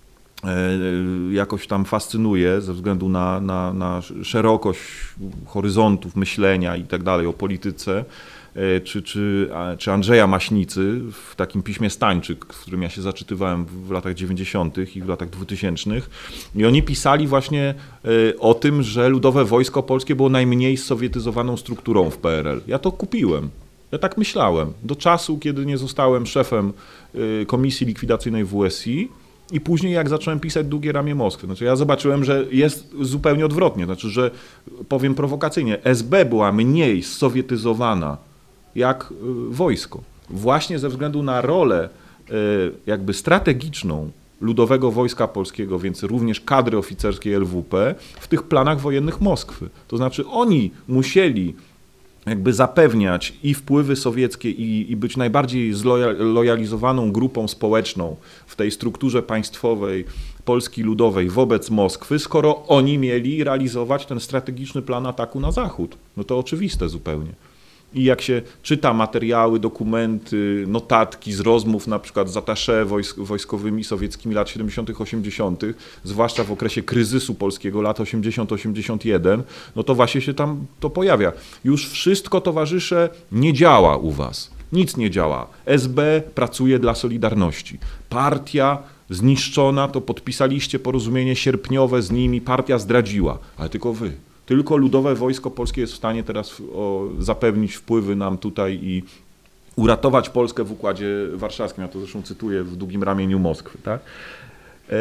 jakoś tam fascynuje ze względu na, na, na szerokość horyzontów myślenia i tak dalej o polityce, czy, czy, czy Andrzeja Maśnicy w takim piśmie Stańczyk, w którym ja się zaczytywałem w latach dziewięćdziesiątych i w latach dwutysięcznych. I oni pisali właśnie o tym, że Ludowe Wojsko Polskie było najmniej sowietyzowaną strukturą w P R L. Ja to kupiłem. Ja tak myślałem. Do czasu, kiedy nie zostałem szefem Komisji Likwidacyjnej W S I, i później jak zacząłem pisać Długie ramię Moskwy, znaczy ja zobaczyłem, że jest zupełnie odwrotnie, znaczy, że powiem prowokacyjnie, S B była mniej sowietyzowana jak wojsko. Właśnie ze względu na rolę jakby strategiczną Ludowego Wojska Polskiego, więc również kadry oficerskiej L W P w tych planach wojennych Moskwy. To znaczy oni musieli jakby zapewniać i wpływy sowieckie i, i być najbardziej zlojalizowaną grupą społeczną w tej strukturze państwowej Polski Ludowej wobec Moskwy, skoro oni mieli realizować ten strategiczny plan ataku na zachód. No to oczywiste zupełnie. I jak się czyta materiały, dokumenty, notatki z rozmów na przykład z atasze wojsk, wojskowymi sowieckimi lat siedemdziesiątych, osiemdziesiątych, zwłaszcza w okresie kryzysu polskiego lat osiemdziesiąt osiemdziesiąt jeden, no to właśnie się tam to pojawia. Już wszystko, towarzysze, nie działa u was. Nic nie działa. S B pracuje dla Solidarności. Partia zniszczona, to podpisaliście porozumienie sierpniowe z nimi, partia zdradziła, ale tylko wy. Tylko Ludowe Wojsko Polskie jest w stanie teraz o, zapewnić wpływy nam tutaj i uratować Polskę w Układzie Warszawskim. Ja to zresztą cytuję w Długim ramieniu Moskwy. Tak? E,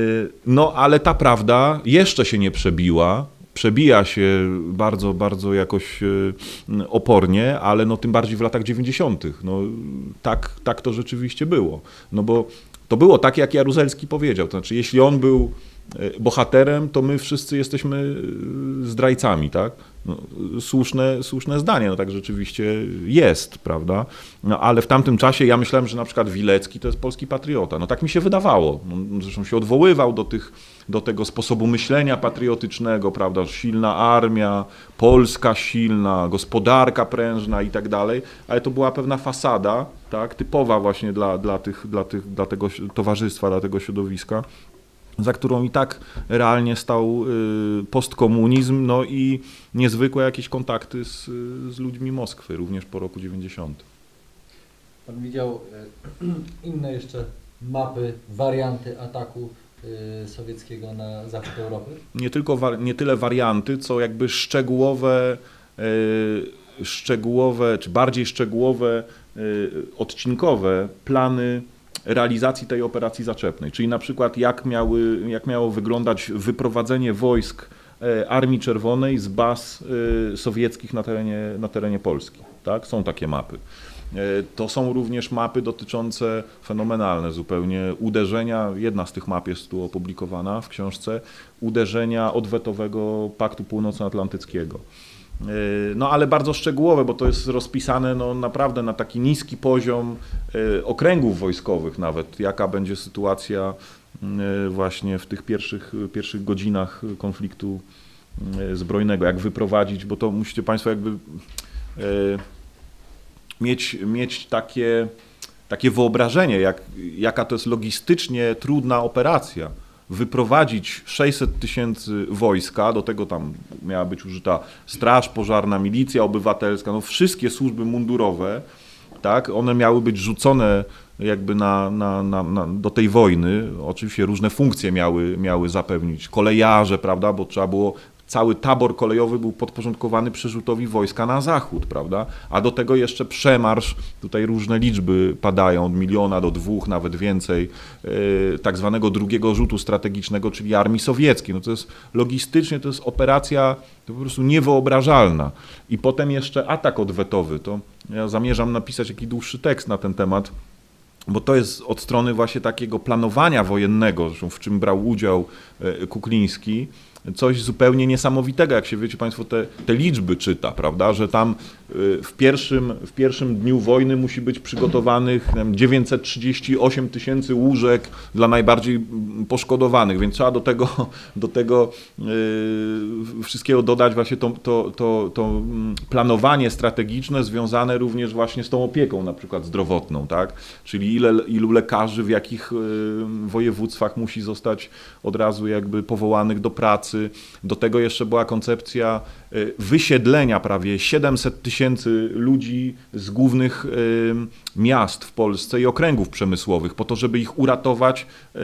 no ale ta prawda jeszcze się nie przebiła. Przebija się bardzo, bardzo jakoś opornie, ale no tym bardziej w latach dziewięćdziesiątych. No, tak, tak to rzeczywiście było. No bo to było tak, jak Jaruzelski powiedział. To znaczy, jeśli on był bohaterem, to my wszyscy jesteśmy zdrajcami, tak? No, słuszne, słuszne zdanie, no tak rzeczywiście jest, prawda? No, ale w tamtym czasie ja myślałem, że na przykład Wilecki to jest polski patriota. No tak mi się wydawało. No, zresztą się odwoływał do, tych, do tego sposobu myślenia patriotycznego, prawda? Silna armia, Polska silna, gospodarka prężna i tak dalej, ale to była pewna fasada, tak? Typowa właśnie dla, dla, tych, dla, tych, dla tego towarzystwa, dla tego środowiska, za którą i tak realnie stał postkomunizm, no i niezwykłe jakieś kontakty z, z ludźmi Moskwy, również po roku dziewięćdziesiątym. Pan widział inne jeszcze mapy, warianty ataku sowieckiego na zachód Europy? Nie tylko, nie tyle warianty, co jakby szczegółowe, szczegółowe, czy bardziej szczegółowe, odcinkowe plany realizacji tej operacji zaczepnej, czyli na przykład jak, miały, jak miało wyglądać wyprowadzenie wojsk Armii Czerwonej z baz sowieckich na terenie, na terenie Polski. Tak? Są takie mapy. To są również mapy dotyczące, fenomenalne zupełnie, uderzenia, jedna z tych map jest tu opublikowana w książce, uderzenia odwetowego Paktu Północnoatlantyckiego. No ale bardzo szczegółowe, bo to jest rozpisane no, naprawdę na taki niski poziom okręgów wojskowych nawet, jaka będzie sytuacja właśnie w tych pierwszych, pierwszych godzinach konfliktu zbrojnego, jak wyprowadzić, bo to musicie Państwo jakby mieć, mieć takie, takie wyobrażenie, jak, jaka to jest logistycznie trudna operacja. Wyprowadzić sześćset tysięcy wojska, do tego tam miała być użyta straż pożarna, milicja obywatelska, no wszystkie służby mundurowe, tak, one miały być rzucone jakby na, na, na, na, do tej wojny, oczywiście różne funkcje miały, miały zapewnić, kolejarze, prawda, bo trzeba było cały tabor kolejowy był podporządkowany przerzutowi wojska na zachód, prawda? A do tego jeszcze przemarsz, tutaj różne liczby padają, od miliona do dwóch, nawet więcej, tak zwanego drugiego rzutu strategicznego, czyli armii sowieckiej. No to jest logistycznie, to jest operacja to po prostu niewyobrażalna. I potem jeszcze atak odwetowy, to ja zamierzam napisać jakiś dłuższy tekst na ten temat, bo to jest od strony właśnie takiego planowania wojennego, zresztą w czym brał udział Kukliński, coś zupełnie niesamowitego, jak się wiecie Państwo te, te liczby czyta, prawda, że tam w pierwszym, w pierwszym dniu wojny musi być przygotowanych dziewięćset trzydzieści osiem tysięcy łóżek dla najbardziej poszkodowanych, więc trzeba do tego, do tego yy, wszystkiego dodać właśnie to, to, to, to planowanie strategiczne związane również właśnie z tą opieką na przykład zdrowotną, tak, czyli ile, ilu lekarzy w jakich yy, województwach musi zostać od razu jakby powołanych do pracy. Do tego jeszcze była koncepcja wysiedlenia prawie siedemset tysięcy ludzi z głównych miast w Polsce i okręgów przemysłowych po to, żeby ich uratować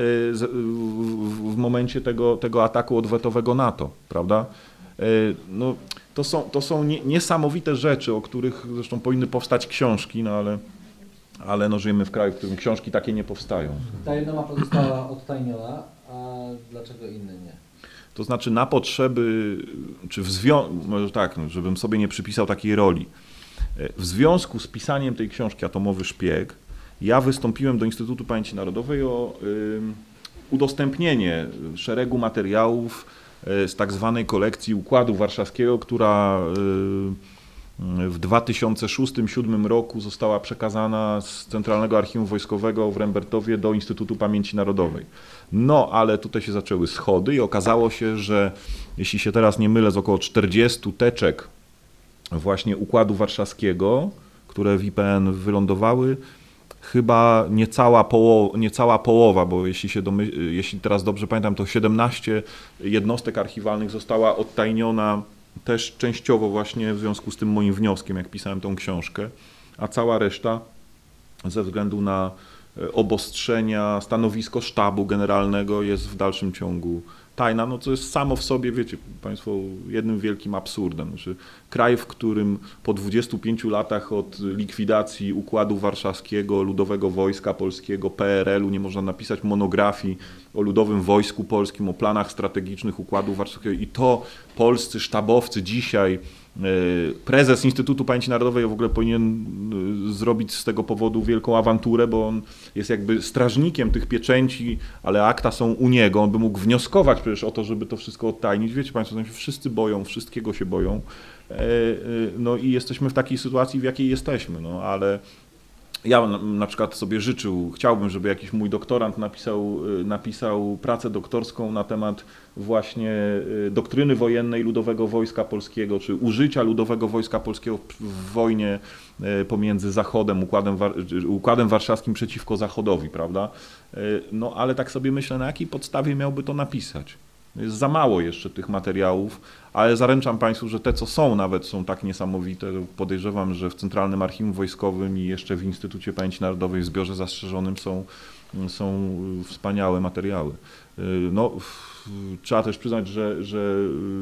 w momencie tego, tego ataku odwetowego NATO, prawda? No, to są, to są niesamowite rzeczy, o których zresztą powinny powstać książki, no ale, ale no żyjemy w kraju, w którym książki takie nie powstają. Ta jedna mapa została odtajniona, a dlaczego inne nie? To znaczy na potrzeby, czy w związku, może tak, no, żebym sobie nie przypisał takiej roli. W związku z pisaniem tej książki Atomowy Szpieg, ja wystąpiłem do Instytutu Pamięci Narodowej o y, udostępnienie szeregu materiałów y, z tak zwanej kolekcji Układu Warszawskiego, która y, w dwa tysiące szóstym do dwa tysiące siódmym roku została przekazana z Centralnego Archiwum Wojskowego w Rembertowie do Instytutu Pamięci Narodowej. No, ale tutaj się zaczęły schody i okazało się, że jeśli się teraz nie mylę, z około czterdziestu teczek właśnie Układu Warszawskiego, które w I P N wylądowały, chyba niecała, poło niecała połowa, bo jeśli, się domy jeśli teraz dobrze pamiętam, to siedemnaście jednostek archiwalnych została odtajniona też częściowo właśnie w związku z tym moim wnioskiem, jak pisałem tą książkę, a cała reszta ze względu na obostrzenia, stanowisko sztabu generalnego jest w dalszym ciągu tajna, no co jest samo w sobie, wiecie Państwo, jednym wielkim absurdem. Znaczy, kraj, w którym po dwudziestu pięciu latach od likwidacji Układu Warszawskiego, Ludowego Wojska Polskiego, P R L u nie można napisać monografii o Ludowym Wojsku Polskim, o planach strategicznych Układu Warszawskiego i to polscy sztabowcy dzisiaj, prezes Instytutu Pamięci Narodowej w ogóle powinien zrobić z tego powodu wielką awanturę, bo on jest jakby strażnikiem tych pieczęci, ale akta są u niego, on by mógł wnioskować przecież o to, żeby to wszystko odtajnić. Wiecie Państwo, tam się wszyscy boją, wszystkiego się boją, no i jesteśmy w takiej sytuacji, w jakiej jesteśmy, no ale ja na przykład sobie życzył, chciałbym, żeby jakiś mój doktorant napisał, napisał pracę doktorską na temat właśnie doktryny wojennej Ludowego Wojska Polskiego, czy użycia Ludowego Wojska Polskiego w wojnie pomiędzy Zachodem, Układem, Układem Warszawskim przeciwko Zachodowi, prawda? No ale tak sobie myślę, na jakiej podstawie miałby to napisać? Jest za mało jeszcze tych materiałów, ale zaręczam Państwu, że te, co są, nawet są tak niesamowite. Podejrzewam, że w Centralnym Archiwum Wojskowym i jeszcze w Instytucie Pamięci Narodowej w zbiorze zastrzeżonym są, są wspaniałe materiały. No, trzeba też przyznać, że, że,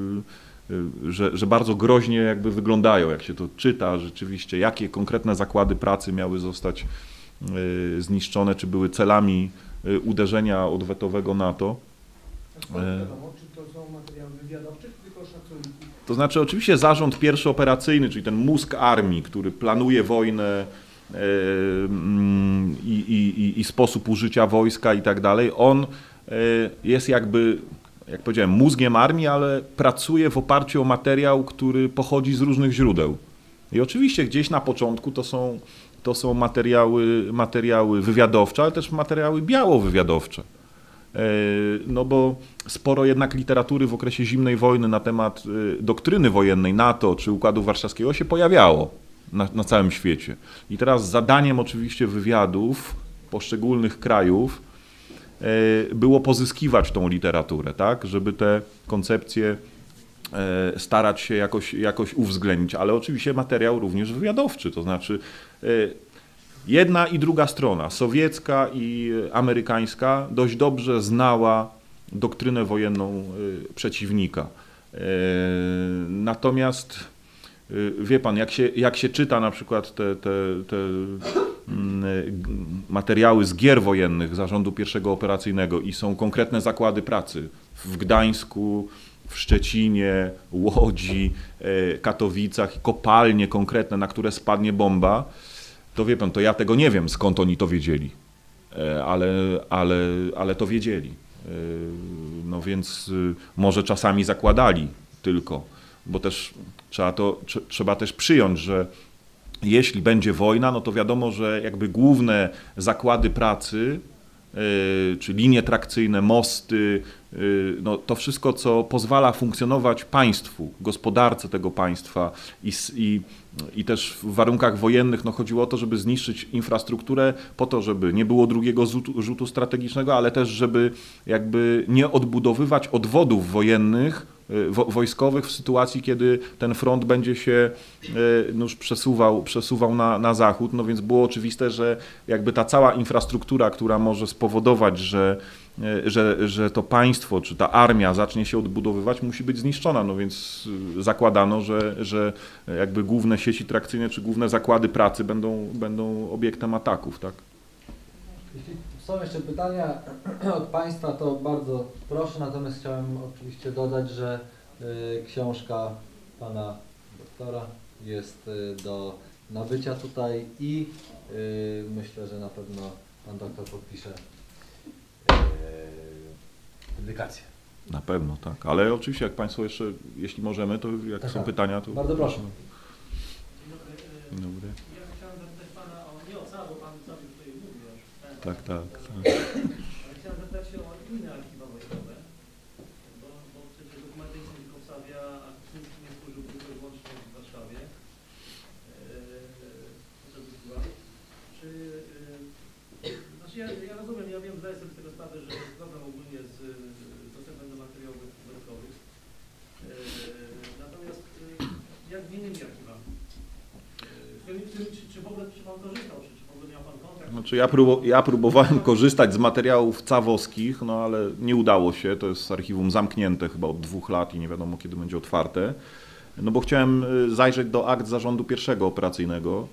że, że bardzo groźnie jakby wyglądają, jak się to czyta rzeczywiście, jakie konkretne zakłady pracy miały zostać zniszczone, czy były celami uderzenia odwetowego NATO. Wiadomo, czy to są materiały wywiadowcze, czy tylko szacunki? To znaczy oczywiście zarząd pierwszy operacyjny, czyli ten mózg armii, który planuje wojnę i, i, i sposób użycia wojska i tak dalej, on jest jakby, jak powiedziałem, mózgiem armii, ale pracuje w oparciu o materiał, który pochodzi z różnych źródeł. I oczywiście gdzieś na początku to są, to są materiały, materiały wywiadowcze, ale też materiały białowywiadowcze. No bo sporo jednak literatury w okresie zimnej wojny na temat doktryny wojennej NATO czy Układu Warszawskiego się pojawiało na, na całym świecie. I teraz zadaniem oczywiście wywiadów poszczególnych krajów było pozyskiwać tą literaturę, tak, żeby te koncepcje starać się jakoś, jakoś uwzględnić, ale oczywiście materiał również wywiadowczy, to znaczy jedna i druga strona, sowiecka i amerykańska, dość dobrze znała doktrynę wojenną przeciwnika. Natomiast wie pan, jak się, jak się czyta na przykład te, te, te materiały z gier wojennych Zarządu Pierwszego Operacyjnego i są konkretne zakłady pracy w Gdańsku, w Szczecinie, Łodzi, Katowicach, kopalnie konkretne, na które spadnie bomba, to wie pan, to ja tego nie wiem, skąd oni to wiedzieli, ale, ale, ale to wiedzieli. No więc może czasami zakładali tylko, bo też trzeba, to, trzeba też przyjąć, że jeśli będzie wojna, no to wiadomo, że jakby główne zakłady pracy, czy linie trakcyjne, mosty, no to wszystko, co pozwala funkcjonować państwu, gospodarce tego państwa i, i, i też w warunkach wojennych no chodziło o to, żeby zniszczyć infrastrukturę po to, żeby nie było drugiego rzutu, rzutu strategicznego, ale też żeby jakby nie odbudowywać odwodów wojennych, wo, wojskowych w sytuacji, kiedy ten front będzie się no już przesuwał, przesuwał na, na zachód, no więc było oczywiste, że jakby ta cała infrastruktura, która może spowodować, że Że, że to państwo, czy ta armia zacznie się odbudowywać, musi być zniszczona. No więc zakładano, że, że jakby główne sieci trakcyjne, czy główne zakłady pracy będą, będą obiektem ataków, tak? Jeśli są jeszcze pytania od Państwa, to bardzo proszę, natomiast chciałem oczywiście dodać, że y, książka Pana doktora jest y, do nabycia tutaj i y, myślę, że na pewno Pan doktor podpisze dedykację. Na pewno, tak. Ale oczywiście, jak Państwo jeszcze, jeśli możemy, to jak tak, są tak. pytania, to... Bardzo proszę. Dzień dobry. Ja chciałem zapytać Pana o, nie o całą, bo Pan sobie tutaj mówi już. Tak, tak. Ale chciałem zapytać się o inne archiwa wojskowe, bo, bo przecież dokumenty są tylko w Sawie, a Kuczyński nie służył tylko i wyłącznie w Warszawie. Czy... Znaczy ja, ja rozumiem, ja wiem, zdaję sobie z tego sprawę, że jest problem ogólnie z dostępem do materiałów wojskowych. Natomiast jak z innymi archiwami? Czy, czy, czy w ogóle czy Pan korzystał, czy, czy w ogóle miał Pan kontakt? Znaczy ja, próbu, ja próbowałem korzystać z materiałów cawowskich, no ale nie udało się. To jest archiwum zamknięte chyba od dwóch lat i nie wiadomo kiedy będzie otwarte. No bo chciałem zajrzeć do akt Zarządu Pierwszego Operacyjnego.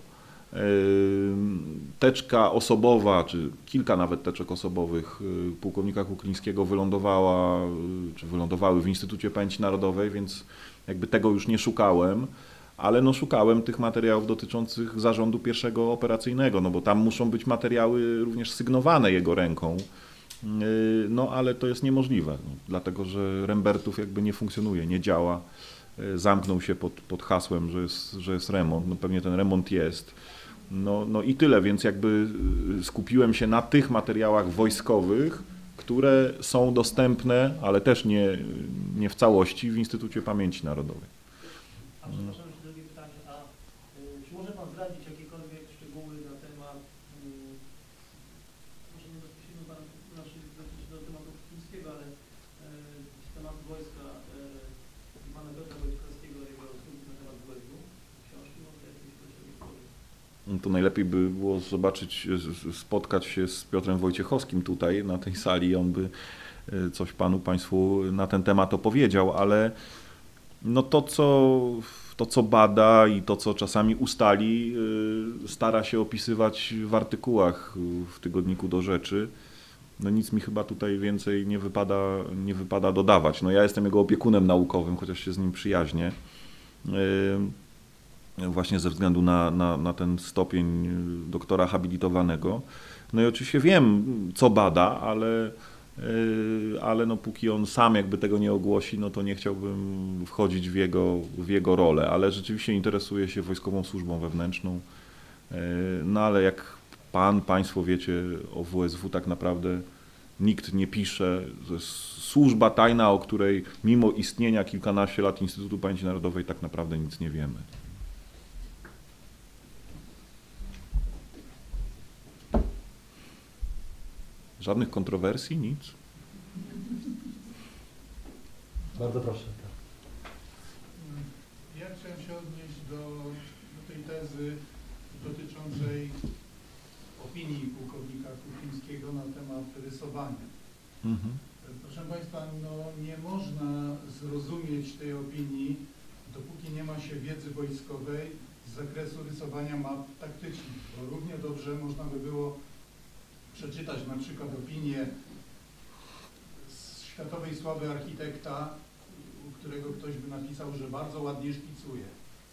Teczka osobowa, czy kilka nawet teczek osobowych pułkownika Kuklińskiego wylądowała, czy wylądowały w Instytucie Pamięci Narodowej, więc jakby tego już nie szukałem, ale no szukałem tych materiałów dotyczących Zarządu Pierwszego Operacyjnego, no bo tam muszą być materiały również sygnowane jego ręką, no ale to jest niemożliwe, no, dlatego że Rembertów jakby nie funkcjonuje, nie działa, zamknął się pod, pod hasłem, że jest, że jest remont, no pewnie ten remont jest. No, no i tyle, więc jakby skupiłem się na tych materiałach wojskowych, które są dostępne, ale też nie, nie w całości w Instytucie Pamięci Narodowej. A przepraszam, jeszcze drugie pytanie, a y, czy może Pan zdradzić jakiekolwiek szczegóły na temat, y, może nie bezpośrednio Pan znaczy do tematu Kuklińskiego, ale y, temat wojska y, Pana Piotra Wojciechowskiego, jego studiów na temat W S W, książki może jakieś powiedzieć? To najlepiej by było zobaczyć, spotkać się z Piotrem Wojciechowskim tutaj na tej sali, on by coś Panu, Państwu na ten temat opowiedział, ale no to, co, to, co bada i to, co czasami ustali, stara się opisywać w artykułach w Tygodniku do Rzeczy. No nic mi chyba tutaj więcej nie wypada, nie wypada dodawać. No ja jestem jego opiekunem naukowym, chociaż się z nim przyjaźnię. Właśnie ze względu na, na, na ten stopień doktora habilitowanego. No i oczywiście wiem, co bada, ale, ale no póki on sam jakby tego nie ogłosi, no to nie chciałbym wchodzić w jego, w jego rolę, ale rzeczywiście interesuje się Wojskową Służbą Wewnętrzną. No ale jak Pan, Państwo wiecie, o W S W tak naprawdę nikt nie pisze. To jest służba tajna, o której mimo istnienia kilkanaście lat Instytutu Pamięci Narodowej tak naprawdę nic nie wiemy. Żadnych kontrowersji, nic? Bardzo proszę. Ja chciałem się odnieść do, do tej tezy dotyczącej opinii pułkownika Kuklińskiego na temat rysowania. Mhm. Proszę Państwa, no nie można z zrozumieć tej opinii, dopóki nie ma się wiedzy wojskowej z zakresu rysowania map taktycznych, bo równie dobrze można by było przeczytać na przykład opinię z światowej sławy architekta, u którego ktoś by napisał, że bardzo ładnie szpicuje.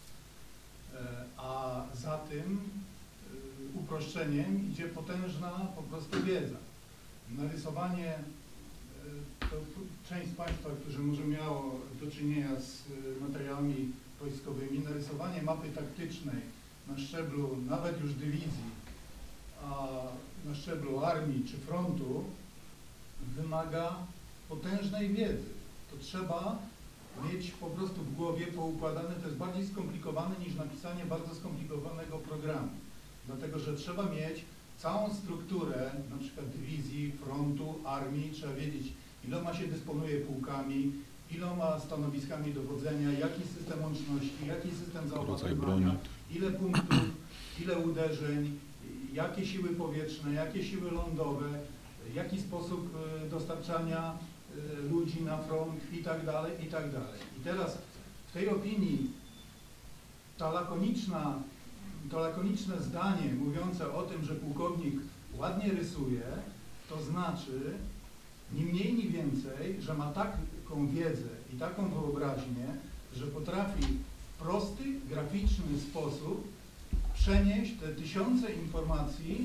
A za tym uproszczeniem idzie potężna po prostu wiedza. Narysowanie, to część z Państwa, którzy może miało do czynienia z materiałami wojskowymi, narysowanie mapy taktycznej na szczeblu nawet już dywizji, a na szczeblu armii czy frontu wymaga potężnej wiedzy. To trzeba mieć po prostu w głowie poukładane, to jest bardziej skomplikowane niż napisanie bardzo skomplikowanego programu. Dlatego, że trzeba mieć całą strukturę, na przykład dywizji, frontu, armii, trzeba wiedzieć, iloma się dysponuje pułkami, iloma stanowiskami dowodzenia, jaki system łączności, jaki system zaopatrywania, ile punktów, ile uderzeń, jakie siły powietrzne, jakie siły lądowe, jaki sposób dostarczania ludzi na front i tak dalej, i tak dalej. I teraz w tej opinii ta lakoniczna, to lakoniczne zdanie mówiące o tym, że pułkownik ładnie rysuje, to znaczy ni mniej, ni więcej, że ma taką wiedzę i taką wyobraźnię, że potrafi w prosty, graficzny sposób przenieść te tysiące informacji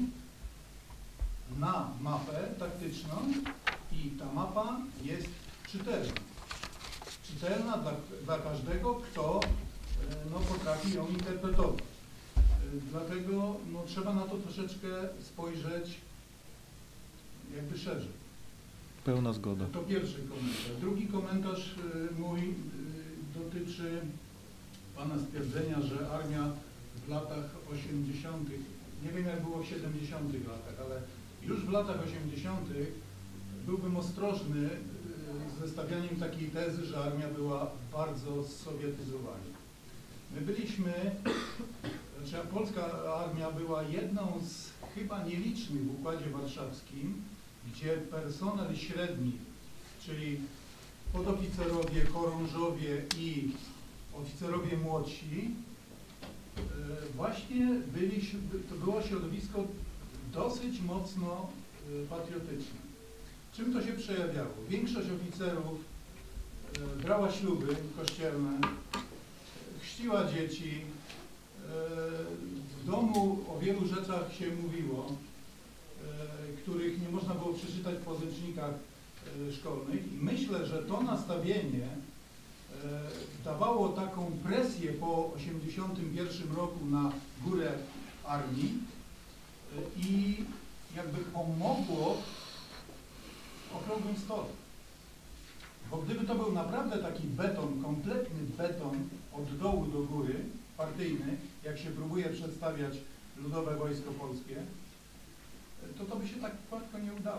na mapę taktyczną i ta mapa jest czytelna. Czytelna dla, dla każdego, kto no, potrafi ją interpretować. Dlatego no, trzeba na to troszeczkę spojrzeć jakby szerzej. Pełna zgoda. To pierwszy komentarz. Drugi komentarz mój dotyczy Pana stwierdzenia, że armia w latach osiemdziesiątych, nie wiem jak było w siedemdziesiątych latach, ale już w latach osiemdziesiątych byłbym ostrożny z zestawianiem takiej tezy, że armia była bardzo sowietyzowana. My byliśmy, znaczy polska armia była jedną z chyba nielicznych w Układzie Warszawskim, gdzie personel średni, czyli podoficerowie, chorążowie i oficerowie młodsi, właśnie byli, to było środowisko dosyć mocno patriotyczne. Czym to się przejawiało? Większość oficerów brała śluby kościelne, chrzciła dzieci, w domu o wielu rzeczach się mówiło, których nie można było przeczytać w podręcznikach szkolnych. I myślę, że to nastawienie dawało taką presję po osiemdziesiątym pierwszym roku na górę armii i jakby pomogło w okrągłym stole. Bo gdyby to był naprawdę taki beton, kompletny beton od dołu do góry, partyjny, jak się próbuje przedstawiać Ludowe Wojsko Polskie, to to by się tak łatwo nie udało.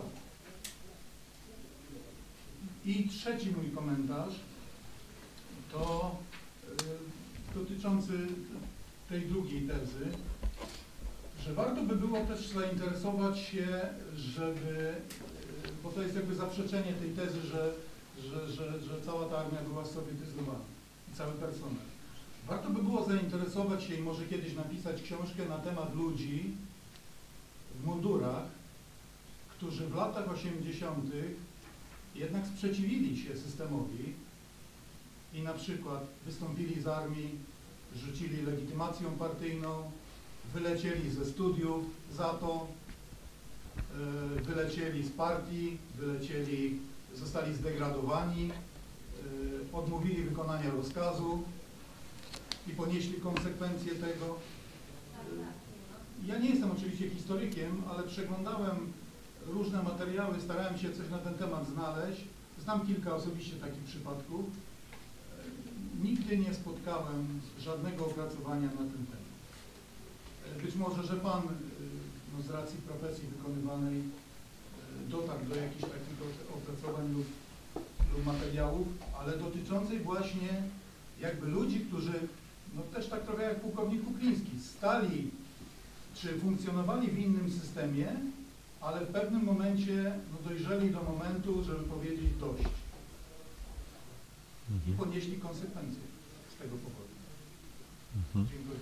I trzeci mój komentarz to y, dotyczący tej drugiej tezy, że warto by było też zainteresować się, żeby, y, bo to jest jakby zaprzeczenie tej tezy, że, że, że, że cała ta armia była sowietyzowana i cały personel. Warto by było zainteresować się i może kiedyś napisać książkę na temat ludzi w mundurach, którzy w latach osiemdziesiątych jednak sprzeciwili się systemowi i na przykład wystąpili z armii, rzucili legitymacją partyjną, wylecieli ze studiów za to, yy, wylecieli z partii, wylecieli, zostali zdegradowani, yy, odmówili wykonania rozkazu i ponieśli konsekwencje tego. Yy, ja nie jestem oczywiście historykiem, ale przeglądałem różne materiały, starałem się coś na ten temat znaleźć. Znam kilka osobiście takich przypadków. Nigdy nie spotkałem żadnego opracowania na ten temat. Być może, że Pan no, z racji profesji wykonywanej dotarł do jakichś takich opracowań lub, lub materiałów, ale dotyczących właśnie jakby ludzi, którzy no też tak trochę jak pułkownik Kukliński, stali czy funkcjonowali w innym systemie, ale w pewnym momencie no, dojrzeli do momentu, żeby powiedzieć dość. i ponieśli konsekwencje z tego powodu. Mhm. Dziękuję.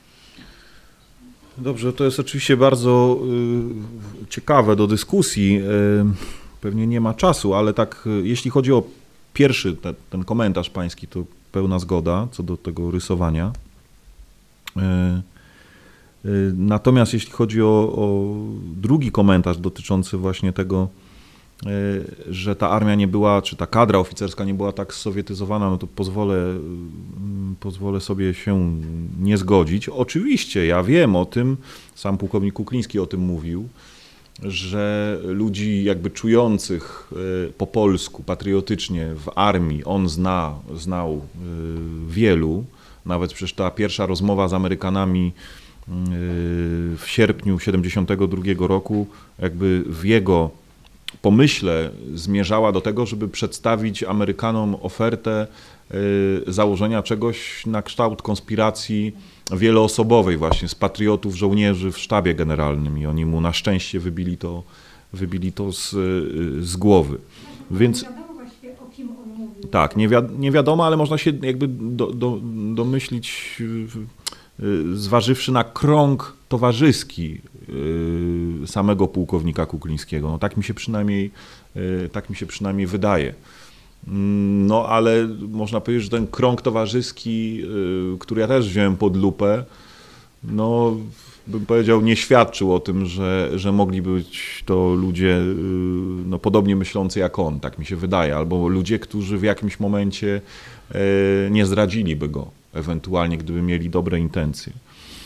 Dobrze, to jest oczywiście bardzo y, ciekawe do dyskusji. Y, pewnie nie ma czasu, ale tak, y, jeśli chodzi o pierwszy te, ten komentarz pański, to pełna zgoda co do tego rysowania. Y, y, natomiast jeśli chodzi o, o drugi komentarz dotyczący właśnie tego, y, że ta armia nie była, czy ta kadra oficerska nie była tak sowietyzowana, no to pozwolę, y, pozwolę sobie się nie zgodzić. Oczywiście, ja wiem o tym, sam pułkownik Kukliński o tym mówił, że ludzi jakby czujących po polsku, patriotycznie w armii, on zna, znał wielu, nawet przecież ta pierwsza rozmowa z Amerykanami w sierpniu siedemdziesiątego drugiego roku, jakby w jego pomyśle zmierzała do tego, żeby przedstawić Amerykanom ofertę założenia czegoś na kształt konspiracji wieloosobowej właśnie z patriotów, żołnierzy w sztabie generalnym i oni mu na szczęście wybili to, wybili to z, z głowy. Więc nie wiadomo właściwie, o kim on mówił. tak, nie, wi nie wiadomo, ale można się jakby do, do, domyślić, zważywszy na krąg towarzyski samego pułkownika Kuklińskiego. No, tak mi się przynajmniej, tak mi się przynajmniej wydaje. No ale można powiedzieć, że ten krąg towarzyski, który ja też wziąłem pod lupę, no bym powiedział, nie świadczył o tym, że, że mogli być to ludzie no, podobnie myślący jak on, tak mi się wydaje, albo ludzie, którzy w jakimś momencie nie zdradziliby go, ewentualnie gdyby mieli dobre intencje.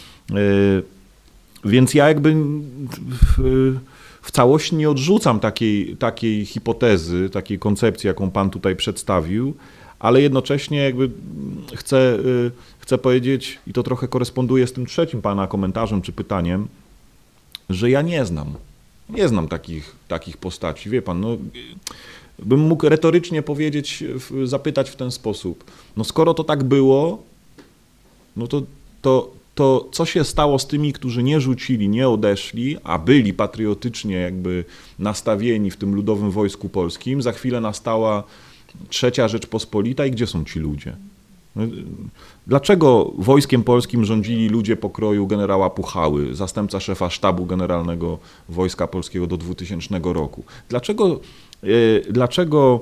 Więc ja jakby w, w całości nie odrzucam takiej, takiej hipotezy, takiej koncepcji, jaką pan tutaj przedstawił, ale jednocześnie jakby chcę, chcę powiedzieć, i to trochę koresponduje z tym trzecim pana komentarzem czy pytaniem, że ja nie znam, nie znam takich, takich postaci. Wie pan, no, bym mógł retorycznie powiedzieć, zapytać w ten sposób, no skoro to tak było, no to, to, to co się stało z tymi, którzy nie rzucili, nie odeszli, a byli patriotycznie jakby nastawieni w tym Ludowym Wojsku Polskim, za chwilę nastała Trzecia Rzeczpospolita i gdzie są ci ludzie? Dlaczego wojskiem polskim rządzili ludzie pokroju generała Puchały, zastępca szefa sztabu generalnego Wojska Polskiego do dwutysięcznego roku? Dlaczego, dlaczego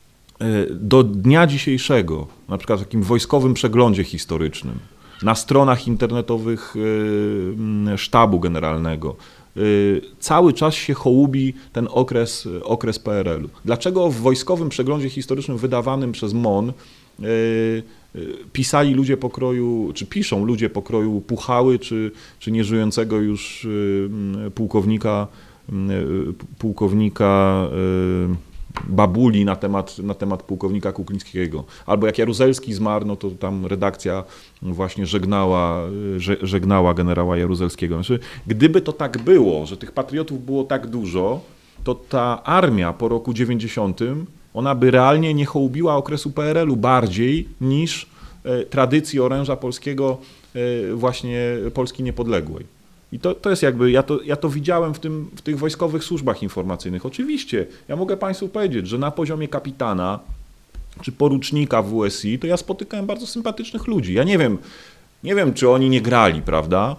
do dnia dzisiejszego, na przykład w takim wojskowym przeglądzie historycznym, na stronach internetowych sztabu generalnego, cały czas się hołubi ten okres, okres P R L u. Dlaczego w wojskowym przeglądzie historycznym wydawanym przez M O N pisali ludzie pokroju, czy piszą ludzie pokroju Puchały, czy, czy nieżyjącego już pułkownika, pułkownika Babuli na temat, na temat pułkownika Kuklińskiego. Albo jak Jaruzelski zmarł, no to tam redakcja właśnie żegnała, żegnała generała Jaruzelskiego. Znaczy, gdyby to tak było, że tych patriotów było tak dużo, to ta armia po roku dziewięćdziesiątym, ona by realnie nie hołubiła okresu P R L u bardziej niż tradycji oręża polskiego, właśnie Polski niepodległej. I to, to jest jakby, ja to, ja to widziałem w, tym, w tych wojskowych służbach informacyjnych. Oczywiście, ja mogę Państwu powiedzieć, że na poziomie kapitana czy porucznika w W S I, to ja spotykałem bardzo sympatycznych ludzi. Ja nie wiem, nie wiem, czy oni nie grali, prawda,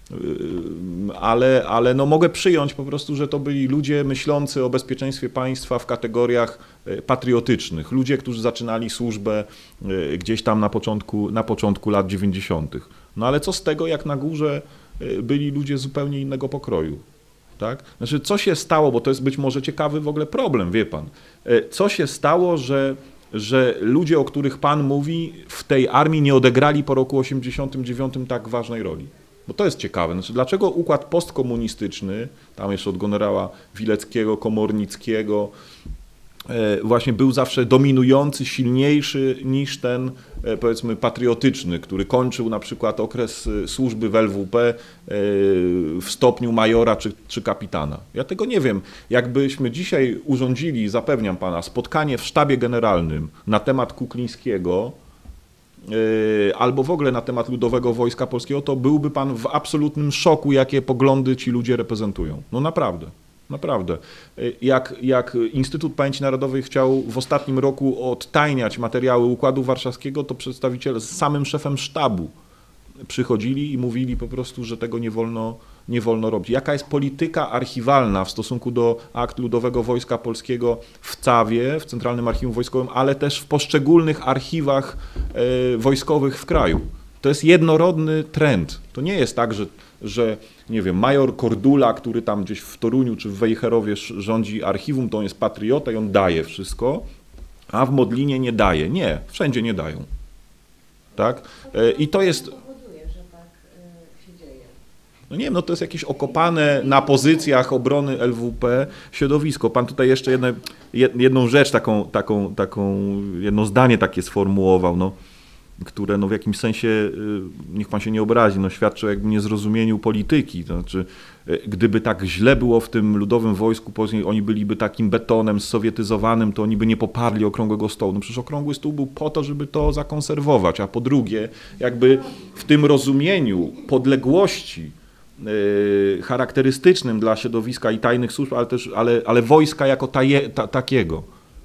ale, ale no mogę przyjąć po prostu, że to byli ludzie myślący o bezpieczeństwie państwa w kategoriach patriotycznych. Ludzie, którzy zaczynali służbę gdzieś tam na początku, na początku lat dziewięćdziesiątych. No ale co z tego, jak na górze byli ludzie zupełnie innego pokroju, tak? Znaczy, co się stało, bo to jest być może ciekawy w ogóle problem, wie pan, co się stało, że, że ludzie, o których pan mówi, w tej armii nie odegrali po roku osiemdziesiątym dziewiątym tak ważnej roli? Bo to jest ciekawe, znaczy, dlaczego układ postkomunistyczny, tam jeszcze od generała Wileckiego, Komornickiego, właśnie był zawsze dominujący, silniejszy niż ten, powiedzmy, patriotyczny, który kończył na przykład okres służby w L W P w stopniu majora czy, czy kapitana. Ja tego nie wiem. Jakbyśmy dzisiaj urządzili, zapewniam pana, spotkanie w sztabie generalnym na temat Kuklińskiego albo w ogóle na temat Ludowego Wojska Polskiego, to byłby pan w absolutnym szoku, jakie poglądy ci ludzie reprezentują. No naprawdę. Naprawdę. Jak, jak Instytut Pamięci Narodowej chciał w ostatnim roku odtajniać materiały Układu Warszawskiego, to przedstawiciele z samym szefem sztabu przychodzili i mówili po prostu, że tego nie wolno, nie wolno robić. Jaka jest polityka archiwalna w stosunku do akt Ludowego Wojska Polskiego w Cawie, w Centralnym Archiwum Wojskowym, ale też w poszczególnych archiwach e, wojskowych w kraju. To jest jednorodny trend. To nie jest tak, że, że nie wiem, major Kordula, który tam gdzieś w Toruniu czy w Wejherowie rządzi archiwum, to on jest patriota i on daje wszystko, a w Modlinie nie daje. Nie, wszędzie nie dają. Tak? E, I to jest... No nie wiem, no to jest jakieś okopane na pozycjach obrony L W P środowisko. Pan tutaj jeszcze jedne, jedną rzecz, taką, taką, taką, jedno zdanie takie sformułował, no, które no w jakimś sensie, niech pan się nie obrazi, no świadczy o jakby niezrozumieniu polityki. To znaczy, gdyby tak źle było w tym Ludowym Wojsku Polskim, oni byliby takim betonem sowietyzowanym, to oni by nie poparli Okrągłego Stołu. No przecież Okrągły Stół był po to, żeby to zakonserwować, a po drugie, jakby w tym rozumieniu podległości charakterystycznym dla środowiska i tajnych służb, ale też ale, ale wojska jako taje, ta, takiego,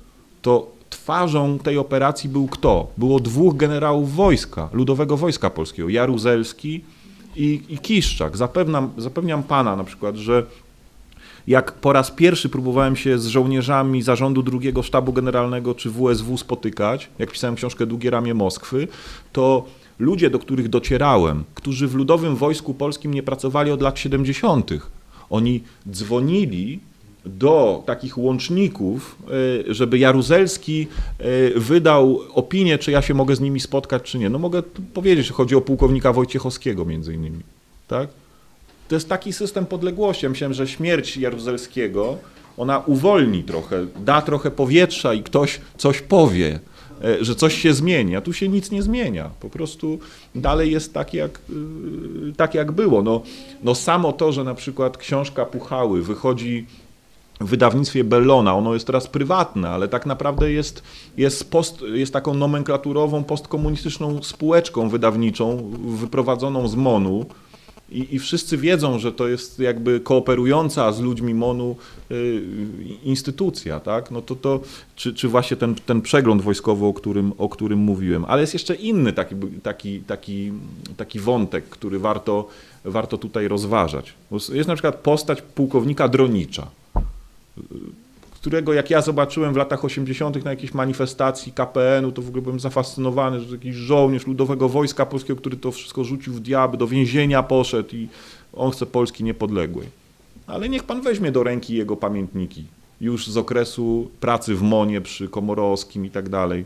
to twarzą tej operacji był kto? Było dwóch generałów wojska, Ludowego Wojska Polskiego, Jaruzelski i, i Kiszczak. Zapewniam, zapewniam pana na przykład, że jak po raz pierwszy próbowałem się z żołnierzami Zarządu drugiego Sztabu Generalnego czy W S W spotykać, jak pisałem książkę Długie ramię Moskwy, to ludzie, do których docierałem, którzy w Ludowym Wojsku Polskim nie pracowali od lat siedemdziesiątych, oni dzwonili do takich łączników, żeby Jaruzelski wydał opinię, czy ja się mogę z nimi spotkać, czy nie. No mogę powiedzieć, że chodzi o pułkownika Wojciechowskiego między innymi, tak? To jest taki system podległości. Ja myślałem, że śmierć Jaruzelskiego, ona uwolni trochę, da trochę powietrza i ktoś coś powie, że coś się zmieni, a tu się nic nie zmienia. Po prostu dalej jest tak, jak, tak jak było. No, no samo to, że na przykład książka Puchały wychodzi w wydawnictwie Bellona, ono jest teraz prywatne, ale tak naprawdę jest, jest, post, jest taką nomenklaturową, postkomunistyczną spółeczką wydawniczą wyprowadzoną z MONU. I, I wszyscy wiedzą, że to jest jakby kooperująca z ludźmi MONU y, instytucja, tak? No to, to czy, czy właśnie ten, ten przegląd wojskowy, o którym, o którym mówiłem. Ale jest jeszcze inny taki, taki, taki, taki wątek, który warto, warto tutaj rozważać. Jest na przykład postać pułkownika Dronicza, którego jak ja zobaczyłem w latach osiemdziesiątych na jakiejś manifestacji K P N u, to w ogóle byłem zafascynowany, że jakiś żołnierz Ludowego Wojska Polskiego, który to wszystko rzucił w diabły, do więzienia poszedł i on chce Polski niepodległej. Ale niech pan weźmie do ręki jego pamiętniki, już z okresu pracy w MONie przy Komorowskim i tak dalej,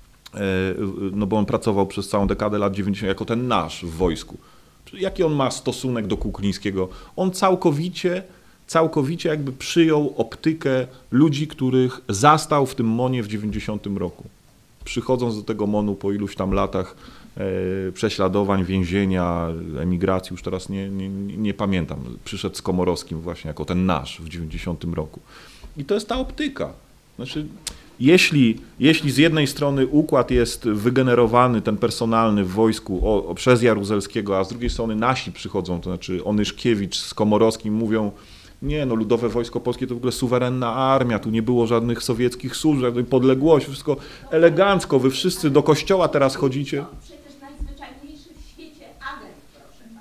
no bo on pracował przez całą dekadę lat dziewięćdziesiątych jako ten nasz w wojsku. Jaki on ma stosunek do Kuklińskiego? On całkowicie całkowicie jakby przyjął optykę ludzi, których zastał w tym MONie w dziewięćdziesiątym roku. Przychodząc do tego MONu po iluś tam latach e, prześladowań, więzienia, emigracji, już teraz nie, nie, nie pamiętam, przyszedł z Komorowskim właśnie jako ten nasz w dziewięćdziesiątym roku. I to jest ta optyka. Znaczy, jeśli, jeśli z jednej strony układ jest wygenerowany, ten personalny w wojsku o, o, przez Jaruzelskiego, a z drugiej strony nasi przychodzą, to znaczy Onyszkiewicz z Komorowskim mówią, nie, no Ludowe Wojsko Polskie to w ogóle suwerenna armia, tu nie było żadnych sowieckich służb, żadnej podległości, wszystko elegancko, wy wszyscy do kościoła teraz chodzicie. Przecież najzwyczajniejszy w świecie agent, proszę pana.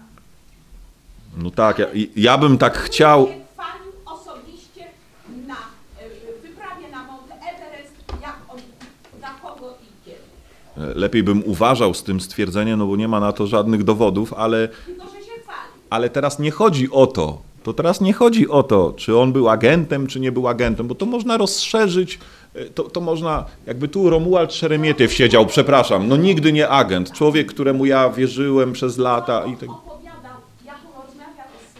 No tak, ja, ja bym tak chciał... Chwalił osobiście na wyprawie na Mount Everest, jak on, na kogo i kiedy. Lepiej bym uważał z tym stwierdzeniem, no bo nie ma na to żadnych dowodów, ale... Tylko, że się chwali. Ale teraz nie chodzi o to. To teraz nie chodzi o to, czy on był agentem, czy nie był agentem, bo to można rozszerzyć, to, to można, jakby tu Romuald Szeremietiew siedział, przepraszam, no nigdy nie agent, człowiek, któremu ja wierzyłem przez lata i tak. Opowiadał, jak on rozmawiał z,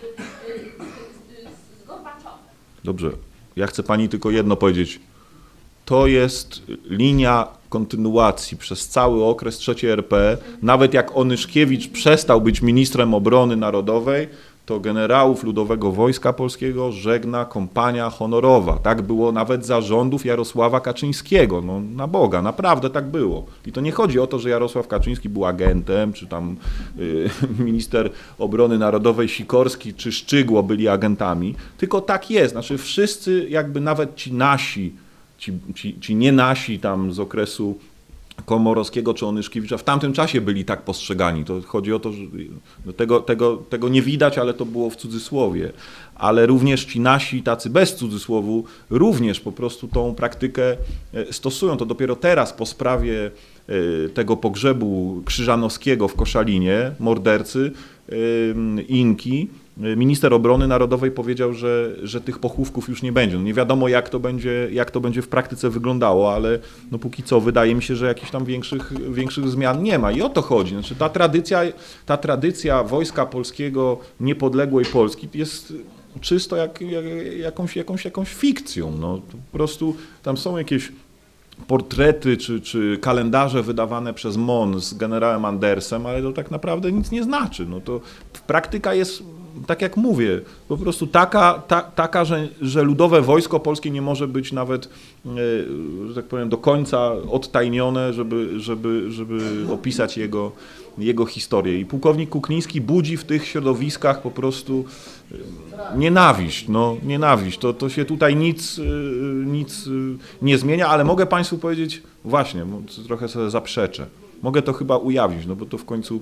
z, z Gorbaczowem. Dobrze, ja chcę pani tylko jedno powiedzieć. To jest linia kontynuacji przez cały okres trzeciej R P. Nawet jak Onyszkiewicz przestał być ministrem obrony narodowej, to generałów Ludowego Wojska Polskiego żegna kompania honorowa. Tak było nawet za rządów Jarosława Kaczyńskiego. No, na Boga, naprawdę tak było. I to nie chodzi o to, że Jarosław Kaczyński był agentem, czy tam y, minister obrony narodowej Sikorski, czy Szczygło byli agentami, tylko tak jest. Znaczy wszyscy, jakby nawet ci nasi, ci, ci, ci nie nasi tam z okresu Komorowskiego czy Onyszkiewicza w tamtym czasie byli tak postrzegani. To chodzi o to, że no tego, tego, tego nie widać, ale to było w cudzysłowie. Ale również ci nasi, tacy bez cudzysłowu, również po prostu tą praktykę stosują. To dopiero teraz po sprawie tego pogrzebu Krzyżanowskiego w Koszalinie, mordercy Inki, minister obrony narodowej powiedział, że, że tych pochówków już nie będzie. No nie wiadomo, jak to będzie, jak to będzie w praktyce wyglądało, ale no póki co wydaje mi się, że jakichś tam większych, większych zmian nie ma. I o to chodzi. Znaczy ta tradycja, ta tradycja Wojska Polskiego niepodległej Polski jest czysto jak, jak, jakąś, jakąś, jakąś fikcją. No, to po prostu tam są jakieś portrety czy, czy kalendarze wydawane przez M O N z generałem Andersem, ale to tak naprawdę nic nie znaczy. No to praktyka jest, tak jak mówię, po prostu taka, ta, taka że, że Ludowe Wojsko Polskie nie może być nawet, że tak powiem, do końca odtajnione, żeby, żeby, żeby opisać jego, jego historię. I pułkownik Kukliński budzi w tych środowiskach po prostu nienawiść. No, nienawiść. To, to się tutaj nic, nic nie zmienia, ale mogę Państwu powiedzieć, właśnie, trochę sobie zaprzeczę. Mogę to chyba ujawnić, no bo to w końcu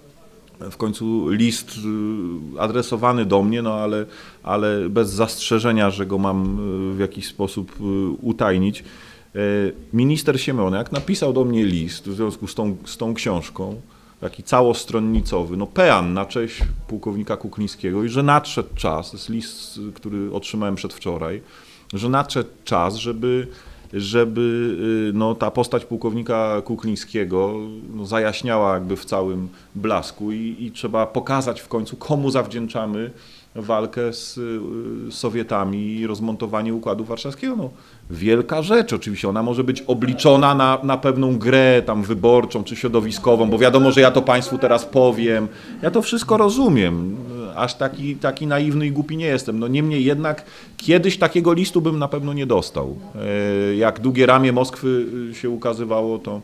w końcu list adresowany do mnie, no ale, ale bez zastrzeżenia, że go mam w jakiś sposób utajnić. Minister Siemoniak napisał do mnie list w związku z tą, z tą książką, taki całostronnicowy, no pean na cześć pułkownika Kuklińskiego i że nadszedł czas, to jest list, który otrzymałem przedwczoraj, że nadszedł czas, żeby żeby no, ta postać pułkownika Kuklińskiego no, zajaśniała jakby w całym blasku i, i trzeba pokazać w końcu, komu zawdzięczamy walkę z Sowietami i rozmontowanie Układu Warszawskiego. No, wielka rzecz oczywiście, ona może być obliczona na, na pewną grę tam wyborczą czy środowiskową, bo wiadomo, że ja to Państwu teraz powiem. Ja to wszystko rozumiem, aż taki, taki naiwny i głupi nie jestem. No niemniej jednak kiedyś takiego listu bym na pewno nie dostał. Jak długie ramię Moskwy się ukazywało, to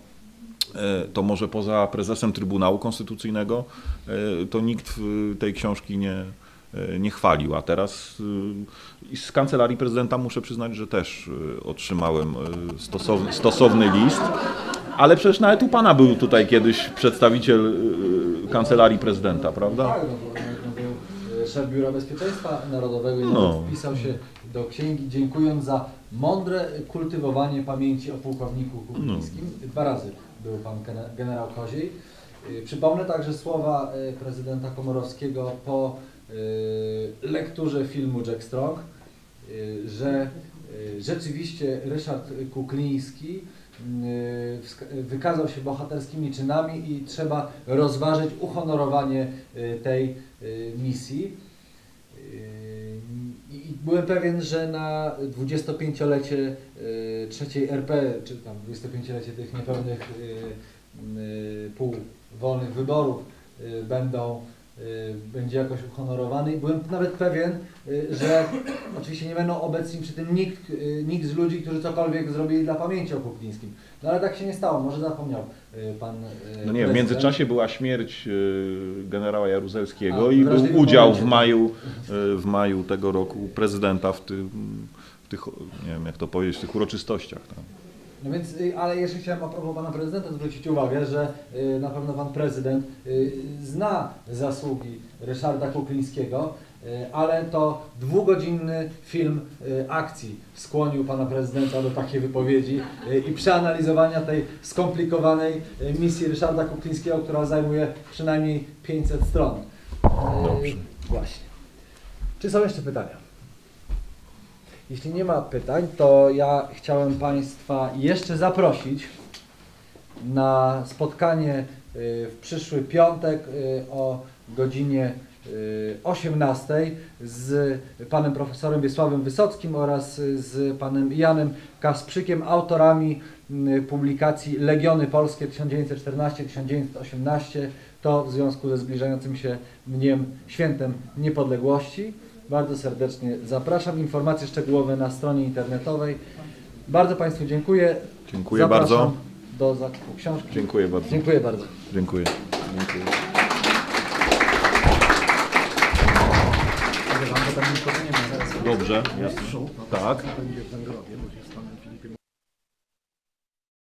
to może poza prezesem Trybunału Konstytucyjnego to nikt tej książki nie, nie chwalił, a teraz z Kancelarii Prezydenta muszę przyznać, że też otrzymałem stosowny, stosowny list, ale przecież nawet u Pana był tutaj kiedyś przedstawiciel Kancelarii Prezydenta, prawda? Tak, no, no, był szef Biura Bezpieczeństwa Narodowego i no. wpisał się do księgi, dziękując za mądre kultywowanie pamięci o pułkowniku Kuklińskim. No. Dwa razy był pan generał Koziej. Przypomnę także słowa prezydenta Komorowskiego po lekturze filmu Jack Strong, że rzeczywiście Ryszard Kukliński wykazał się bohaterskimi czynami i trzeba rozważyć uhonorowanie tej misji. I byłem pewien, że na dwudziestopięciolecie trzeciej R P, czy tam dwudziestopięciolecie tych niepełnych półwolnych wyborów będą, będzie jakoś uhonorowany. Byłem nawet pewien, że oczywiście nie będą obecni przy tym nikt, nikt z ludzi, którzy cokolwiek zrobili dla pamięci o Kuklińskim. No ale tak się nie stało, może zapomniał pan No nie, w międzyczasie była śmierć generała Jaruzelskiego A, i był udział w maju, w maju tego roku prezydenta w, tym, w tych, nie wiem jak to powiedzieć, w tych uroczystościach tam. No więc, ale jeszcze chciałem a propos pana prezydenta zwrócić uwagę, że y, na pewno pan prezydent y, zna zasługi Ryszarda Kuklińskiego, y, ale to dwugodzinny film y, akcji skłonił pana prezydenta do takiej wypowiedzi y, i przeanalizowania tej skomplikowanej y, misji Ryszarda Kuklińskiego, która zajmuje przynajmniej pięćset stron. Y, Dobrze. Właśnie. Czy są jeszcze pytania? Jeśli nie ma pytań, to ja chciałem Państwa jeszcze zaprosić na spotkanie w przyszły piątek o godzinie osiemnastej z panem profesorem Wiesławem Wysockim oraz z panem Janem Kasprzykiem, autorami publikacji Legiony Polskie tysiąc dziewięćset czternaście do tysiąc dziewięćset osiemnaście. To w związku ze zbliżającym się dniem Świętem Niepodległości. Bardzo serdecznie zapraszam. Informacje szczegółowe na stronie internetowej. Bardzo Państwu dziękuję. Dziękuję Zapraszam bardzo. do zakupu książki. Dziękuję bardzo. Dziękuję bardzo. Dziękuję. Dziękuję. Dobrze. Tak.